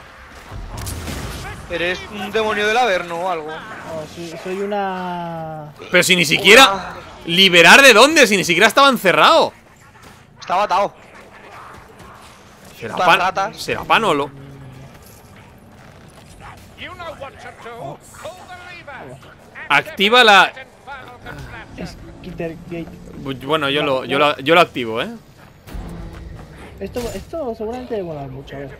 Speaker 2: Eres un demonio del Averno o algo.
Speaker 3: No, soy, soy una.
Speaker 1: Pero si ni siquiera... ¿Liberar de dónde? Si ni siquiera estaba encerrado.
Speaker 2: Estaba atado.
Speaker 1: Será,
Speaker 2: Las
Speaker 1: pan...
Speaker 2: ratas.
Speaker 1: Será Panolo. Activa la...
Speaker 3: Skittergate.
Speaker 1: Bueno, yo lo, yo lo, yo lo activo, ¿eh?
Speaker 3: Esto, esto seguramente debe volar mucho, a ver.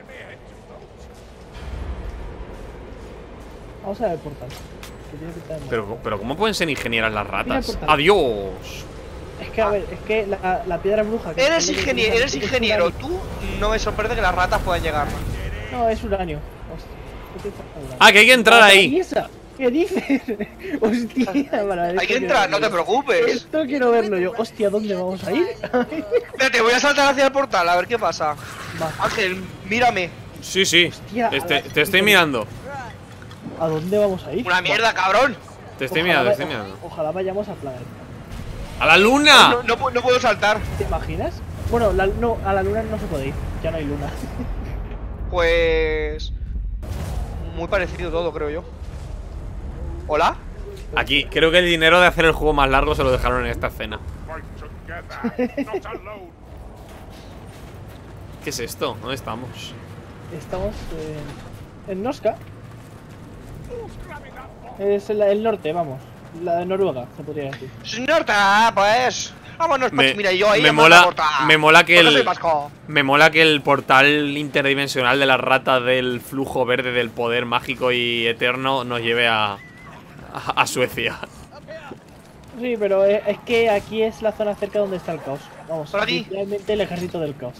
Speaker 3: Vamos a ver el portal. Que tiene pinta de molar.
Speaker 1: Pero, pero ¿cómo pueden ser ingenieras las ratas?
Speaker 3: Mira el portal.
Speaker 1: ¡Adiós!
Speaker 3: Es que, a ver, es que la, la piedra bruja. que
Speaker 2: Eres
Speaker 3: es lo que
Speaker 2: ingeniero,
Speaker 3: usan
Speaker 2: eres
Speaker 3: es
Speaker 2: ingeniero.
Speaker 3: uranio.
Speaker 2: Tú no me sorprende que las ratas puedan llegar.
Speaker 3: No, es uranio. Hostia, ¿qué te pasa, uranio?
Speaker 1: Ah, que hay que entrar
Speaker 3: Ah,
Speaker 1: ahí.
Speaker 3: ¿y esa? ¿Qué dices? Hostia, para
Speaker 2: Hay
Speaker 3: esto
Speaker 2: que entrar, no te
Speaker 3: verlo.
Speaker 2: preocupes.
Speaker 3: Esto quiero verlo yo. Hostia, ¿dónde vamos a ir?
Speaker 2: Espérate, voy a saltar hacia el portal a ver qué pasa.
Speaker 3: Va,
Speaker 2: Ángel, mírame.
Speaker 1: Sí, sí.
Speaker 3: Hostia,
Speaker 1: Este-
Speaker 3: a la-
Speaker 1: te estoy mirando.
Speaker 3: ¿a dónde vamos a ir?
Speaker 2: Una mierda, cabrón.
Speaker 1: Te estoy
Speaker 3: Ojalá
Speaker 1: mirando, te
Speaker 3: va-
Speaker 1: estoy mirando.
Speaker 3: Ojalá vayamos a Planeta.
Speaker 1: ¡A la
Speaker 2: No,
Speaker 1: luna!
Speaker 2: no, pu- no puedo saltar.
Speaker 3: ¿Te imaginas? Bueno, la- no, a la luna no se puede ir. Ya no hay luna.
Speaker 2: Pues... muy parecido todo, creo yo. ¿Hola?
Speaker 1: Aquí, creo que el dinero de hacer el juego más largo se lo dejaron en esta escena. ¿Qué es esto? ¿Dónde estamos?
Speaker 3: Estamos en, en Noska. Es el, el norte, vamos. La de Noruega, se podría decir.
Speaker 2: Norta, pues. Vámonos, pues.
Speaker 1: Me,
Speaker 2: Mira, yo ahí
Speaker 1: me
Speaker 2: en
Speaker 1: mola,
Speaker 2: Matacorta.
Speaker 1: me mola que
Speaker 2: Porque soy
Speaker 1: el
Speaker 2: vasco.
Speaker 1: me mola que el portal interdimensional de la rata del flujo verde del poder mágico y eterno nos lleve a a, a Suecia.
Speaker 3: Sí, pero es, es que aquí es la zona cerca donde está el caos. Vamos,
Speaker 2: ¿Por aquí?
Speaker 3: literalmente el ejército del caos.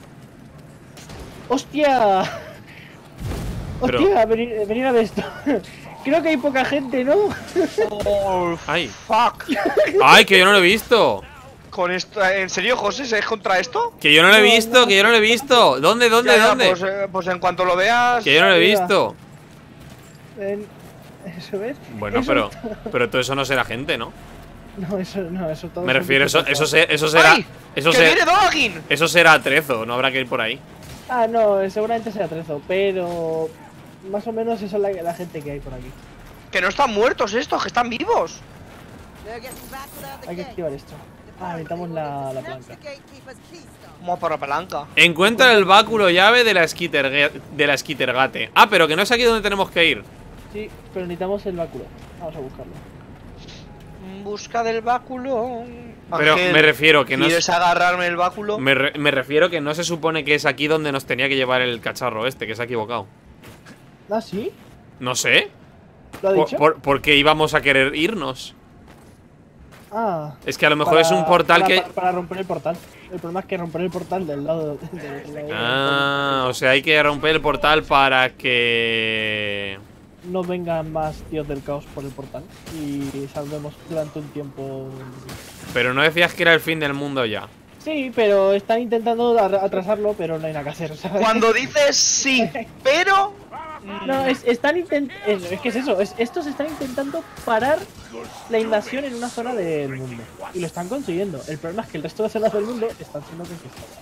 Speaker 3: ¡Hostia!
Speaker 1: Pero-
Speaker 3: ¡Hostia! Venid, venid a ver esto. Creo que hay poca gente, ¿no?
Speaker 2: Oh,
Speaker 1: Ay,
Speaker 2: fuck.
Speaker 1: ay, que yo no lo he visto.
Speaker 2: Con esto, ¿en serio, José? ¿Es contra esto?
Speaker 1: Que yo no lo he
Speaker 3: No,
Speaker 1: visto,
Speaker 3: no.
Speaker 1: que yo no lo he visto. ¿Dónde, dónde,
Speaker 2: Ya, ya,
Speaker 1: dónde?
Speaker 2: Pues, eh, pues en cuanto lo veas.
Speaker 1: Que yo no lo he
Speaker 3: Arriba.
Speaker 1: visto.
Speaker 3: En- ¿Eso ves?
Speaker 1: Bueno,
Speaker 3: Eso-
Speaker 1: pero pero todo eso no será gente, ¿no?
Speaker 3: No, eso no, eso todo.
Speaker 1: Me
Speaker 3: son
Speaker 1: refiero, eso,
Speaker 3: bichos
Speaker 1: eso,
Speaker 3: raros.
Speaker 1: se- eso será.
Speaker 2: ¡Ay!
Speaker 1: Eso,
Speaker 2: ¡Que
Speaker 1: se-
Speaker 2: viene Dogin!
Speaker 1: eso será Trezo, no habrá que ir por ahí.
Speaker 3: Ah, no, seguramente sea Trezo, pero. Más o menos eso es la, la gente que hay por aquí.
Speaker 2: Que no están muertos estos, que están vivos.
Speaker 4: No getting back without the
Speaker 3: Hay que
Speaker 4: gate.
Speaker 3: activar esto. Ah, necesitamos la, la
Speaker 4: Announce
Speaker 3: planca.
Speaker 4: the gatekeeper's keystone.
Speaker 2: Vamos por la palanca.
Speaker 1: Encuentra el báculo llave de la Skitterge- de la Skittergate. Ah, pero que no es aquí donde tenemos que ir.
Speaker 3: Sí, pero necesitamos el báculo. Vamos a buscarlo.
Speaker 2: En busca del báculo.
Speaker 1: Pero
Speaker 2: Ángel,
Speaker 1: me refiero que no
Speaker 2: ¿quieres
Speaker 1: es-
Speaker 2: agarrarme el báculo?
Speaker 1: Me, re- me refiero que no se supone que es aquí donde nos tenía que llevar el cacharro este, que se ha equivocado.
Speaker 3: ¿Ah, sí?
Speaker 1: No sé.
Speaker 3: ¿Lo ha
Speaker 1: Por,
Speaker 3: dicho?
Speaker 1: por- ¿por qué íbamos a querer irnos?
Speaker 3: Ah.
Speaker 1: Es que a lo mejor
Speaker 3: para-
Speaker 1: es un portal
Speaker 3: para-
Speaker 1: que...
Speaker 3: Para, para romper el portal. El problema es que romper el portal del lado. del lado-
Speaker 1: Ah, o sea, hay que romper el portal para que...
Speaker 3: No vengan más tíos del caos por el portal. Y salvemos durante un tiempo.
Speaker 1: Pero no decías que era el fin del mundo ya.
Speaker 3: Sí, pero están intentando ar- atrasarlo, pero no hay nada que hacer, ¿sabes?
Speaker 2: Cuando dices sí, pero.
Speaker 3: No, es, están intentando. Es, es que es eso, es, estos están intentando parar la invasión en una zona del mundo. Y lo están consiguiendo. El problema es que el resto de zonas del mundo están siendo conquistadas.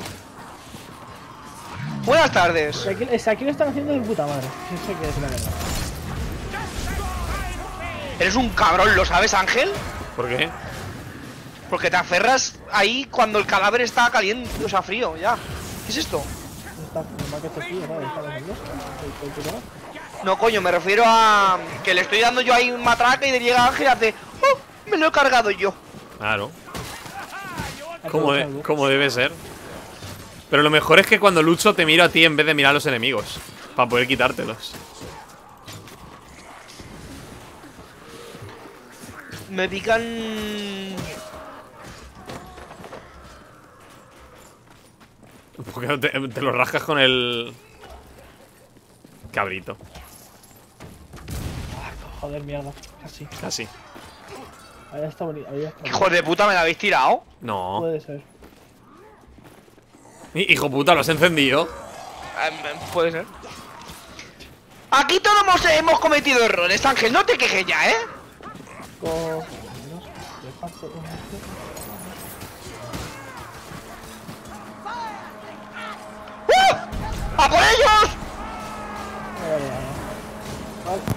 Speaker 2: Buenas tardes.
Speaker 3: O sea, aquí, es- aquí lo están haciendo de puta madre. Eso que es la verdad.
Speaker 2: Eres un cabrón, ¿lo sabes, Ángel?
Speaker 1: ¿Por qué?
Speaker 2: Porque te aferras ahí cuando el cadáver está caliente, o sea, frío, ya. ¿Qué es esto?
Speaker 3: Está normal que esté frío, ¿no? Está en los- el- el puto mar.
Speaker 2: No, coño, me refiero a que le estoy dando yo ahí un matraca y llega Ángel y hace. ¡Oh! Me lo he cargado yo.
Speaker 1: Claro.
Speaker 3: Hay que
Speaker 1: Como, de-
Speaker 3: buscarlo.
Speaker 1: como debe ser. Pero lo mejor es que cuando lucho te miro a ti en vez de mirar a los enemigos. Para poder quitártelos.
Speaker 2: Me pican.
Speaker 1: Porque no te, te lo rascas con el... Cabrito.
Speaker 3: Joder, mierda. Casi.
Speaker 1: Casi.
Speaker 3: Ahí está bonito. Ahí está bonito.
Speaker 2: Hijo de puta, me la habéis tirado.
Speaker 1: No.
Speaker 3: Puede ser.
Speaker 1: Hi- Hijo puta, ¿lo has encendido?
Speaker 2: Eh, puede ser. Aquí todos hemos, hemos cometido errores, Ángel. No te quejes ya, ¿eh?
Speaker 3: Con... Le falta un-
Speaker 2: ¡Uh! ¡A por ellos!
Speaker 3: Vale, vale, vale. Vale.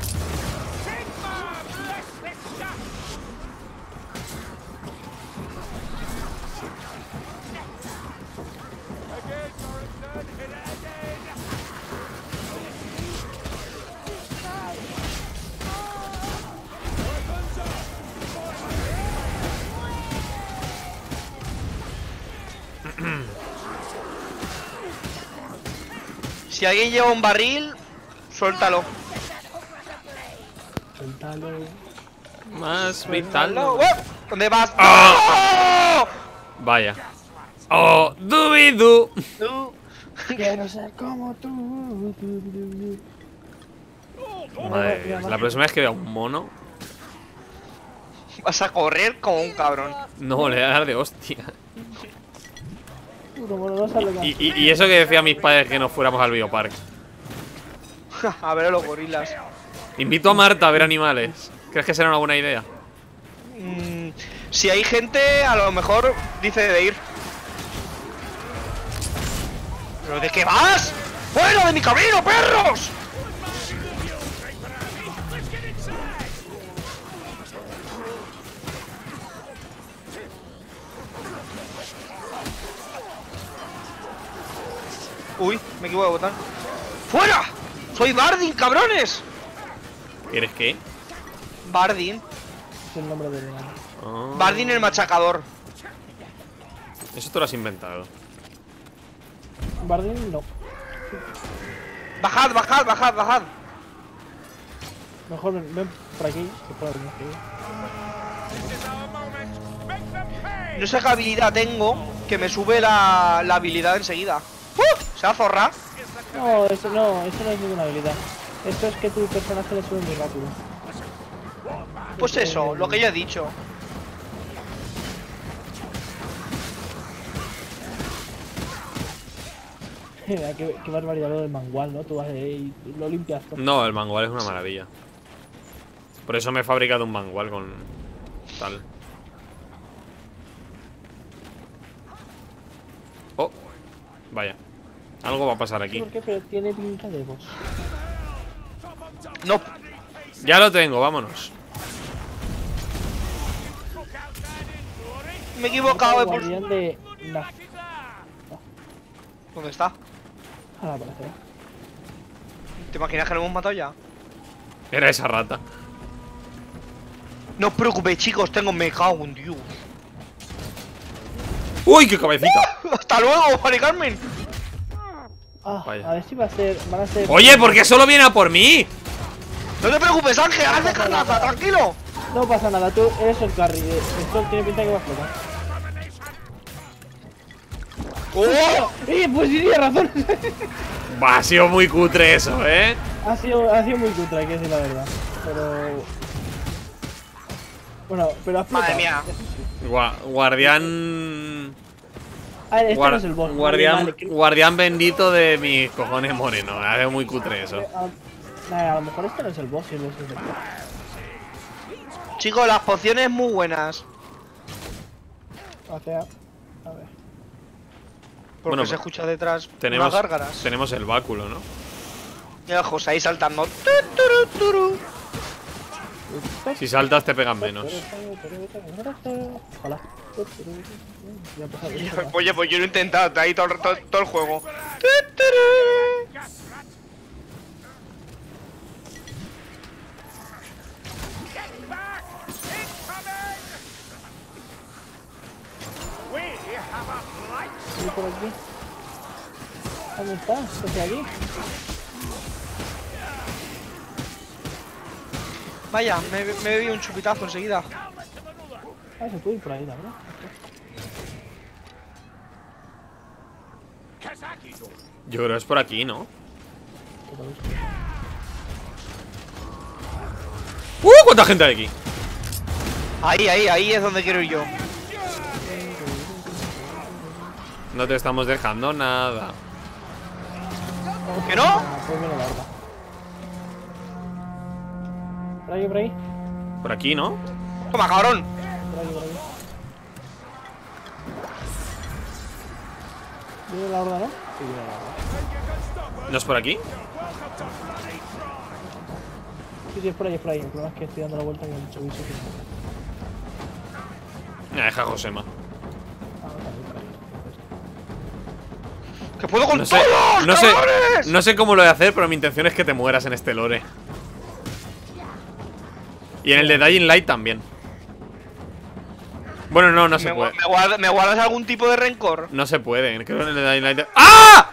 Speaker 2: Si alguien lleva un barril, suéltalo.
Speaker 3: Suéltalo.
Speaker 1: Más vital.
Speaker 2: ¡Uh! ¿Dónde vas?
Speaker 1: ¡Ah! Vaya. Oh, dubidu.
Speaker 2: ¡Oh!
Speaker 3: Quiero ser como tú.
Speaker 1: Madre mía, la próxima vez que vea un mono,
Speaker 2: Vas a correr como un cabrón.
Speaker 1: no le voy a dar de hostia.
Speaker 3: Como no sale más.
Speaker 1: Y, y- y eso que decía mis padres que nos fuéramos al biopark.
Speaker 2: A ver a los gorilas.
Speaker 1: Invito a Marta a ver animales. ¿Crees que será una buena idea?
Speaker 2: Mm, si hay gente, a lo mejor dice de ir. ¿Pero de qué vas? ¡Fuera de mi camino, perros! Uy, me equivoco de botón. ¡Fuera! ¡Soy Bardin, cabrones!
Speaker 1: ¿Eres qué?
Speaker 2: Bardin.
Speaker 3: Es el nombre del enano.
Speaker 1: Oh.
Speaker 2: Bardin el machacador.
Speaker 1: Eso tú lo has inventado.
Speaker 3: Bardin no.
Speaker 2: Bajad, bajad, bajad, bajad.
Speaker 3: Mejor ven, ven por aquí, que puedo venir aquí.
Speaker 2: No sé qué habilidad tengo que me sube la, la habilidad enseguida. ¡Uh! Se va a zorrar.
Speaker 3: No, eso no, eso no es ninguna habilidad. Esto es que tu personaje le sube muy rápido.
Speaker 2: Pues eso, lo que yo he dicho.
Speaker 3: Mira, qué, qué barbaridad lo del mangual, ¿no? Tú vas ahí y lo limpias todo.
Speaker 1: No, el mangual es una maravilla. Por eso me he fabricado un mangual con tal. Oh, vaya. Algo va a pasar aquí.
Speaker 3: ¿Por qué? Pero tiene pinta de boss.
Speaker 2: No.
Speaker 1: Ya lo tengo, vámonos.
Speaker 2: Me he equivocado de
Speaker 3: Guardián
Speaker 2: por...
Speaker 3: de... Nah.
Speaker 2: ¿Dónde está?
Speaker 3: Ah, parece.
Speaker 2: ¿Te imaginas que lo hemos matado ya?
Speaker 1: Era esa rata.
Speaker 2: No os preocupéis, chicos, tengo me cago en Dios.
Speaker 1: ¡Uy, qué cabecita!
Speaker 2: ¡Hasta luego, Mari Carmen!
Speaker 3: Ah,
Speaker 1: Vaya.
Speaker 3: a ver si va a ser... Van a ser...
Speaker 1: Oye, ¿por qué solo viene a por mí?
Speaker 2: No te preocupes, Ángel, haz de carnaza, tranquilo.
Speaker 3: No pasa nada, tú eres el carry. eh, Esto tiene pinta que va a explotar.
Speaker 2: ¡Oh!
Speaker 3: ¡Eh! Pues sí, tienes razón.
Speaker 1: Va, ha sido muy cutre eso, ¿eh?
Speaker 3: ha, sido, ha sido muy cutre, hay que decir la verdad. Pero... Bueno, pero ha explotado.
Speaker 2: Madre mía.
Speaker 1: Gua- guardián...
Speaker 3: A ver, este
Speaker 1: guar-
Speaker 3: no es el boss.
Speaker 1: guardián,
Speaker 3: Vale, que-
Speaker 1: guardián bendito de mis cojones morenos. Ha sido muy cutre eso.
Speaker 3: A, a, a lo mejor este no es el boss, y el boss es el boss.
Speaker 2: Chicos, las pociones muy buenas.
Speaker 3: O sea, a ver.
Speaker 2: Porque
Speaker 1: Bueno,
Speaker 2: se escucha detrás
Speaker 1: Tenemos,
Speaker 2: unas gárgaras.
Speaker 1: tenemos el báculo, ¿no?
Speaker 2: Mira, José ahí saltando. Tu, turu, turu.
Speaker 1: Si saltas te pegan menos.
Speaker 3: Ojalá. Ya ha pasado, ya ha pasado.
Speaker 2: Oye, pues yo lo he intentado, está ahí todo, el- todo, todo el juego. Tu, turu.
Speaker 3: ¿Y por aquí? ¿Dónde está? ¿Estás aquí?
Speaker 2: Vaya, me, me he bebido un chupitazo enseguida.
Speaker 3: Ah, se puede ir por ahí, la verdad.
Speaker 1: Yo creo que es por aquí, ¿no? ¡Uh! ¿Cuánta gente hay aquí?
Speaker 2: Ahí, ahí, ahí es donde quiero ir yo.
Speaker 1: No te estamos dejando nada.
Speaker 2: ¿Que no?
Speaker 3: Ah, pues viene la horda. Por ahí, por ahí.
Speaker 1: Por aquí, ¿no?
Speaker 2: Toma, cabrón.
Speaker 3: Por ahí, por ahí. ¿Viene la horda, no? Sí, viene la horda.
Speaker 1: ¿No es por aquí?
Speaker 3: Sí, sí, es por ahí, es por ahí. El problema es que estoy dando la vuelta y el bicho bicho.
Speaker 1: Mira, deja a Josema.
Speaker 3: Ah, por ahí, por ahí.
Speaker 2: ¡Que puedo con
Speaker 1: No sé,
Speaker 2: todos,
Speaker 1: no sé,
Speaker 2: cabrones!
Speaker 1: no sé cómo lo voy a hacer, pero mi intención es que te mueras en este lore. Y en el de Dying Light también. Bueno, no, no se
Speaker 2: ¿Me,
Speaker 1: puede.
Speaker 2: me guarda- ¿Me guardas algún tipo de rencor?
Speaker 1: No se puede. Creo que en el de Dying Light. ¡Ah!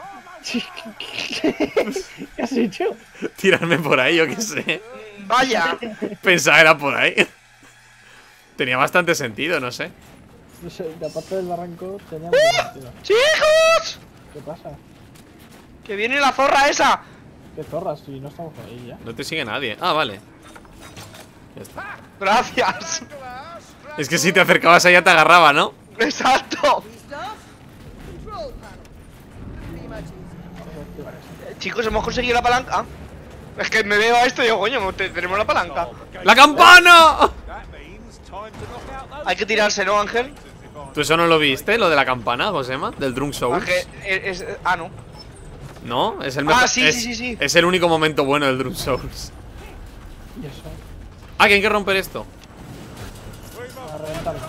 Speaker 3: ¿Qué has hecho?
Speaker 1: Tirarme por ahí, yo qué sé.
Speaker 2: Vaya.
Speaker 1: Pensaba era por ahí. Tenía bastante sentido, no sé.
Speaker 3: No sé, de aparte del barranco tenía mucho sentido.
Speaker 2: ¡Chicos!
Speaker 3: ¿Qué pasa?
Speaker 2: ¡Que viene la zorra esa!
Speaker 3: ¿Qué zorras? Si no estamos ahí ya.
Speaker 1: No te sigue nadie. Ah, vale. Ya está.
Speaker 2: Gracias.
Speaker 1: Es que si te acercabas a ella te agarraba, ¿no?
Speaker 2: Exacto.
Speaker 4: Control panel. Pretty much easy.
Speaker 2: Eh, Chicos, hemos conseguido la palanca. Es que me veo a esto y digo, coño, te- tenemos la palanca.
Speaker 1: ¡La campana!
Speaker 2: Hay que tirarse, ¿no, Ángel?
Speaker 1: ¿Tú eso no lo viste? Lo de la campana, Josema, del Drunk Souls.
Speaker 2: Ángel, es, es- ah, no.
Speaker 1: ¿No? Es el
Speaker 2: Ah,
Speaker 1: mejor-
Speaker 2: sí,
Speaker 1: es,
Speaker 2: sí, sí, sí.
Speaker 1: Es el único momento bueno del Drunk Souls.
Speaker 3: Y eso.
Speaker 1: Ah, que hay que romper esto.
Speaker 3: A reventarlo.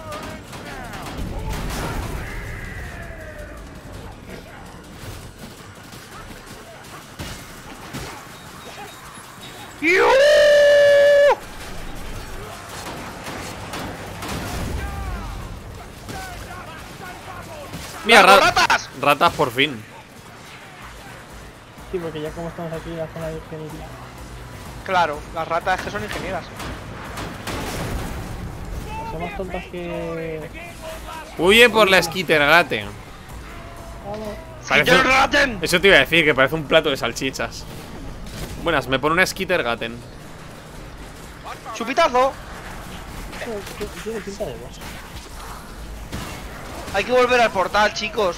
Speaker 1: Mira, ra
Speaker 2: ratas!
Speaker 1: ratas por fin.
Speaker 3: Sí, porque ya como estamos aquí en la zona de ingeniería.
Speaker 2: Claro, las ratas es que son ingenieras.
Speaker 3: Son más tontas que...
Speaker 1: Huye por la Skittergate.
Speaker 3: Vamos.
Speaker 1: Parece-
Speaker 2: ¡Skittergaten!
Speaker 1: Eso te iba a decir, que parece un plato de salchichas. Buenas, me pone una Skittergaten.
Speaker 2: ¡Chupitazo!
Speaker 3: Tiene- Tiene pinta de boss.
Speaker 2: Hay que volver al portal, chicos.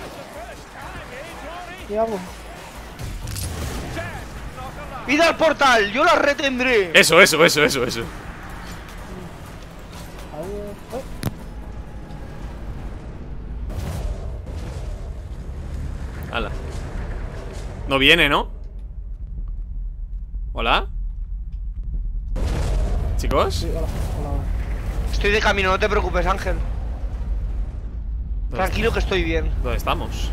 Speaker 3: Y vamos.
Speaker 2: ¡Id al portal! ¡Yo la retendré!
Speaker 1: Eso, eso, eso, eso, eso.
Speaker 3: A ver... ¡Oh!
Speaker 1: Hala. No viene, ¿no? ¿Hola? ¿Chicos?
Speaker 3: Sí, hola, hola, hola.
Speaker 2: Estoy de camino, no te preocupes, Ángel.
Speaker 1: ¿Dónde,
Speaker 2: Tranquilo que estoy bien.
Speaker 1: ¿Dónde estamos?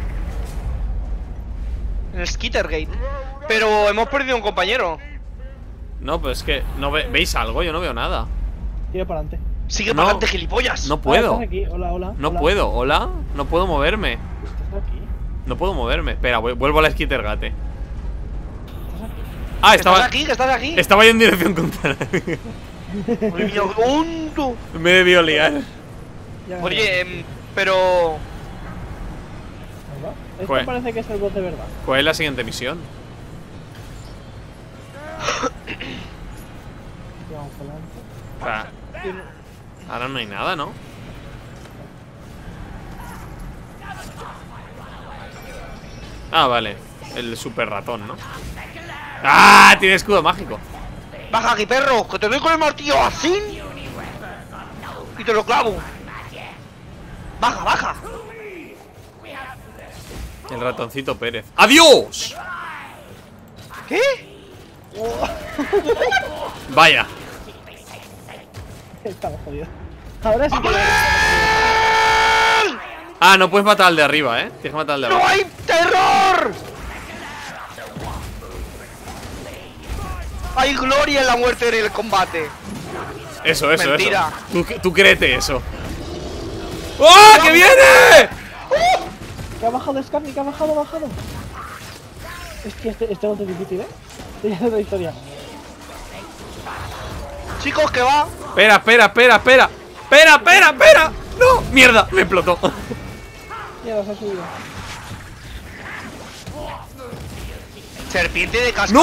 Speaker 2: En el Skittergate. Pero hemos perdido un compañero.
Speaker 1: No, pues es que no ve- ¿veis algo? Yo no veo nada.
Speaker 3: Tira para adelante.
Speaker 2: Sigue
Speaker 1: No.
Speaker 2: para adelante, gilipollas.
Speaker 1: No
Speaker 3: Ah,
Speaker 1: puedo.
Speaker 3: estás aquí. Hola, hola.
Speaker 1: No
Speaker 3: hola.
Speaker 1: puedo. ¿Hola? No puedo moverme.
Speaker 3: Estás aquí.
Speaker 1: No puedo moverme. Espera, vu- vuelvo a la Skittergate.
Speaker 3: Estás aquí.
Speaker 1: Ah,
Speaker 2: ¿Que
Speaker 1: estaba,
Speaker 2: ¿Estás aquí? ¿Que estás aquí?
Speaker 1: estaba yo en dirección contraria.
Speaker 2: Madre mía, qué tonto.
Speaker 1: Me he debido liar.
Speaker 3: Ya,
Speaker 2: Oye, em, pero...
Speaker 3: ¿verdad? Esto
Speaker 1: Joder.
Speaker 3: parece que es el boss de verdad.
Speaker 1: ¿Cuál es la siguiente misión?
Speaker 3: Y vamos por delante.
Speaker 1: O sea, ahora no hay nada, ¿no? Ah, vale. El super ratón, ¿no? ¡Ah! Tiene escudo mágico.
Speaker 2: Baja aquí, perro, que te doy con el martillo así. Y te lo clavo. Baja, baja.
Speaker 1: El ratoncito Pérez. ¡Adiós!
Speaker 2: ¿Qué?
Speaker 1: Vaya.
Speaker 3: Estamos jodidos. Ahora sí que...
Speaker 1: Ah, no puedes matar al de arriba, ¿eh? Tienes que matar al de
Speaker 2: ¡No
Speaker 1: abajo.
Speaker 2: hay terror! Hay gloria en la muerte en el combate.
Speaker 1: Eso, eso,
Speaker 2: Mentira.
Speaker 1: eso. Tú, tú créete eso. ¡Oh! ¡Que viene!
Speaker 3: Que ha bajado Scarny, que ha bajado, ha bajado. Es que este, este no es difícil, ¿eh? Este ya es otra historia.
Speaker 2: Chicos, que va.
Speaker 1: Espera, espera, espera, espera. Espera, espera, espera. No, mierda, me explotó.
Speaker 3: Mierda, se ha subido.
Speaker 2: Serpiente de casco.
Speaker 1: ¡No!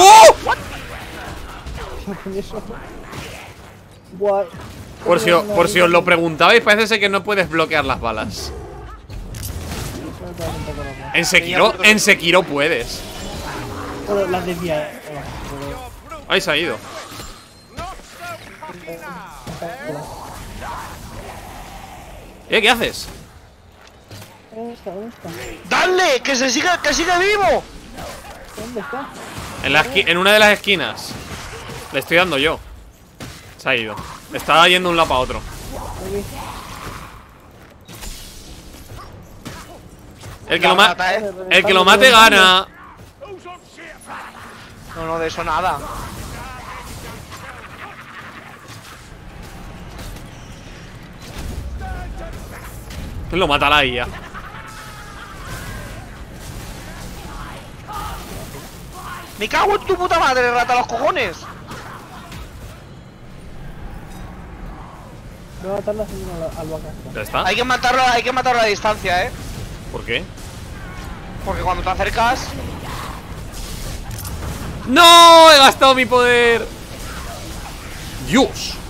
Speaker 3: Con eso. Buah.
Speaker 1: Por si, o- por si os lo preguntabais, parece ser que no puedes bloquear las balas. En Sekiro, en Sekiro puedes.
Speaker 3: Bueno, las desvía, eh. Hola,
Speaker 1: Ahí se ha ido.
Speaker 3: hola.
Speaker 1: ¿Eh? ¿Qué haces?
Speaker 3: ¿Dónde está? ¿Dónde está?
Speaker 2: ¡Dale! ¡Que se siga, que siga vivo!
Speaker 3: ¿Dónde está?
Speaker 1: En, la esqui- en una de las esquinas. Le estoy dando yo. Se ha ido. Estaba yendo de un lado para otro.
Speaker 3: Aquí.
Speaker 1: El que lo,
Speaker 2: La
Speaker 1: ma-
Speaker 2: rata, ¿eh?
Speaker 1: el que lo mate gana.
Speaker 2: No, no, de eso nada.
Speaker 1: Lo mata la I A.
Speaker 2: ¡Me cago en tu puta madre, rata, los cojones!
Speaker 3: Voy a matarla haciendo al, al vaca.
Speaker 1: ¿Ya está?
Speaker 2: Hay que matarlo, hay que matarlo a la distancia, ¿eh?
Speaker 1: ¿Por qué?
Speaker 2: Porque cuando te acercas...
Speaker 1: ¡No! ¡He gastado mi poder! ¡Dios!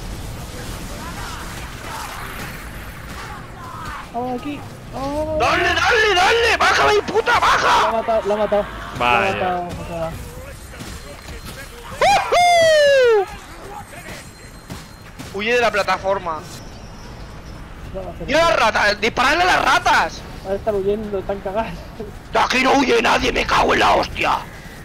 Speaker 3: Vamos aquí. Vamos.
Speaker 2: ¡Dale, dale, dale! ¡Baja mi puta,
Speaker 3: La ha
Speaker 2: baja!
Speaker 3: matado, la ha matado.
Speaker 1: Vaya.
Speaker 3: La ha matado, o sea,
Speaker 2: ¡Uhú! Huye de la plataforma.
Speaker 3: no va a hacer
Speaker 2: ¡Mira las ratas! ¡Dispararle a las ratas!
Speaker 3: Va a estar huyendo, están cagadas.
Speaker 2: ¡De aquí no huye nadie! ¡Me cago en la hostia!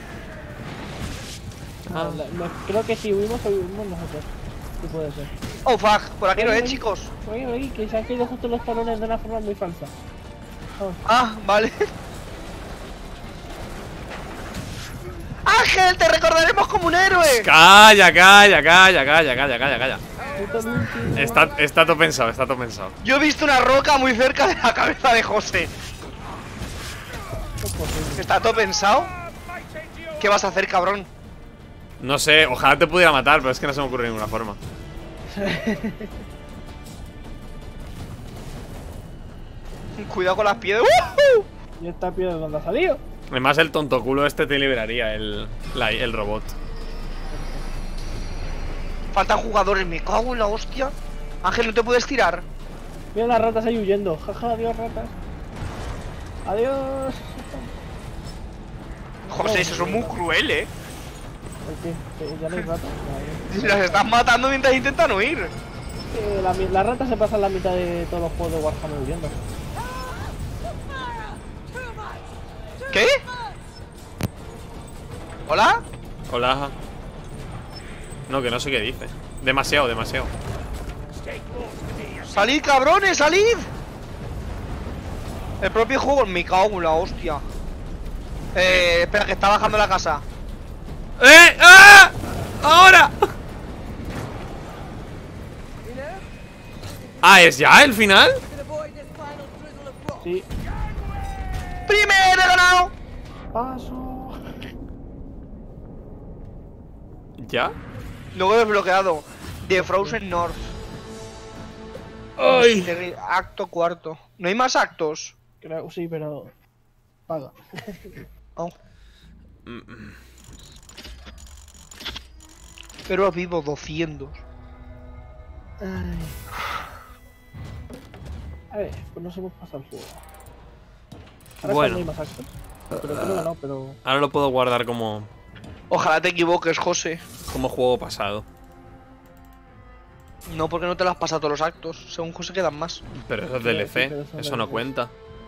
Speaker 3: No, la- no, creo que si huimos, huimos nosotros. Sí puede ser.
Speaker 2: ¡Oh, fuck! Por aquí no es, chicos.
Speaker 3: Oye, oye, que se han caído justo los talones de una forma muy falsa. Vamos.
Speaker 2: Ah, vale. ¡Ángel! Nigel, te recordaremos como un héroe.
Speaker 1: Calla, calla, calla, calla, calla, calla, calla.
Speaker 3: Puto último.
Speaker 1: Está, está todo pensado, está todo pensado.
Speaker 2: Yo he visto una roca muy cerca de la cabeza de José.
Speaker 3: No es posible.
Speaker 2: ¿Está todo pensado? ¿Qué vas a hacer, cabrón?
Speaker 1: No sé, ojalá te pudiera matar, pero es que no se me ocurre de ninguna forma.
Speaker 2: Cuidado con las piedras. ¡Uh!
Speaker 3: ¿Y esta piedra de dónde ha salido?
Speaker 1: Además, el tonto culo este te liberaría, el, la- el robot.
Speaker 2: Faltan jugadores, me cago en la hostia. Ángel, ¿no te puedes tirar?
Speaker 3: Mira las ratas ahí huyendo. Jaja, adiós ratas. Adiós.
Speaker 2: José, eso es muy cruel, eh.
Speaker 3: ¿El qué? ¿Que ¿Ya no hay ratas? No,
Speaker 2: Las estás matando mientras intentan huir.
Speaker 3: eh, la, mi- las ratas se pasan la mitad de todos los juegos de Warhammer huyendo.
Speaker 2: ¿Qué? ¿Hola?
Speaker 1: Hola. No, que no sé qué dice. Demasiado, demasiado.
Speaker 2: ¡Salid, cabrones, salid! El propio juego, me cago en la hostia. Eh, espera, que está bajando la casa.
Speaker 1: ¡Eh! ¡Ah! ¡Ahora! Ah, ¿es ya el final?
Speaker 3: Sí.
Speaker 2: ¡Primero he ganado!
Speaker 3: Paso.
Speaker 1: ¿Ya?
Speaker 2: Luego he desbloqueado The Frozen North.
Speaker 1: ¡Ay!
Speaker 2: Terri- Acto cuarto. ¿No hay más actos?
Speaker 3: Creo sí, pero. Paga.
Speaker 2: Oh. Pero vivo doscientos.
Speaker 3: Ay. A ver, pues nos hemos pasado el juego. Ahora
Speaker 1: Bueno.
Speaker 3: no hay más actos. Pero creo que no, pero.
Speaker 1: Ahora lo puedo guardar como,
Speaker 2: Ojalá te equivoques, José.
Speaker 1: como juego pasado.
Speaker 2: No, porque no te lo has pasado todos los actos. Según José quedan más.
Speaker 1: Pero eso es
Speaker 3: Sí,
Speaker 1: D L
Speaker 3: sí,
Speaker 1: C,
Speaker 3: pero son
Speaker 1: eso no
Speaker 3: D L C.
Speaker 1: cuenta.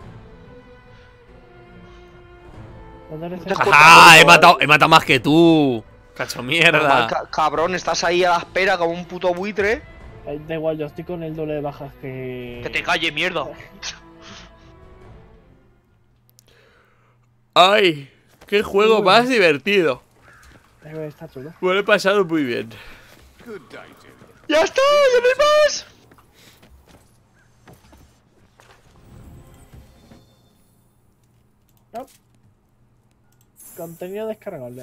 Speaker 3: Los D L C
Speaker 2: te
Speaker 3: son-
Speaker 2: jodas.
Speaker 1: ¡Ajá! He matado, he matado más que tú. Cacho
Speaker 2: Normal,
Speaker 1: mierda.
Speaker 2: ca- cabrón, estás ahí a la espera como un puto buitre.
Speaker 3: Ay, da igual, yo estoy con el doble de bajas que.
Speaker 2: Que te calle, mierda.
Speaker 1: ¡Ay! ¡Qué juego más divertido!
Speaker 3: Eh, Está chulo.
Speaker 1: Me lo he pasado muy bien.
Speaker 6: Good day, Jim.
Speaker 2: ¡Ya está! ¡Ya no hay más!
Speaker 3: No. Contenido descargable.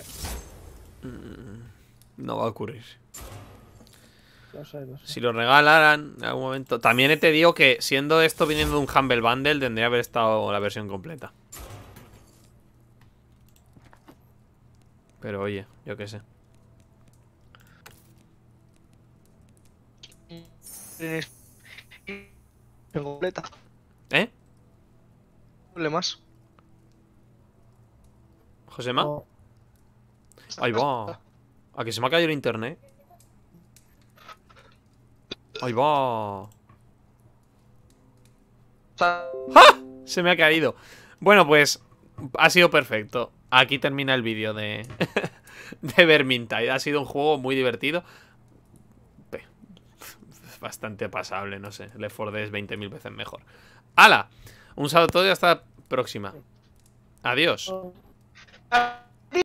Speaker 1: No va a ocurrir.
Speaker 3: No sé, no sé.
Speaker 1: Si lo regalaran en algún momento. También te digo que siendo esto viniendo de un Humble Bundle, tendría que haber estado la versión completa. Pero oye, yo qué sé.
Speaker 2: Tienes- completa.
Speaker 1: ¿Eh?
Speaker 2: Problemas.
Speaker 1: ¿Josema?
Speaker 3: No,
Speaker 1: Ahí va. ¿A que se me ha caído el internet? Ahí va.
Speaker 2: O sea,
Speaker 1: ¡Ja! Se me ha caído. Bueno, pues ha sido perfecto. Aquí termina el vídeo de, de Vermintide. Ha sido un juego muy divertido. Pe- Bastante pasable, no sé. Left four Dead es veinte mil veces mejor. ¡Hala! Un saludo a todos y hasta la próxima. Adiós.
Speaker 3: no.
Speaker 2: ah,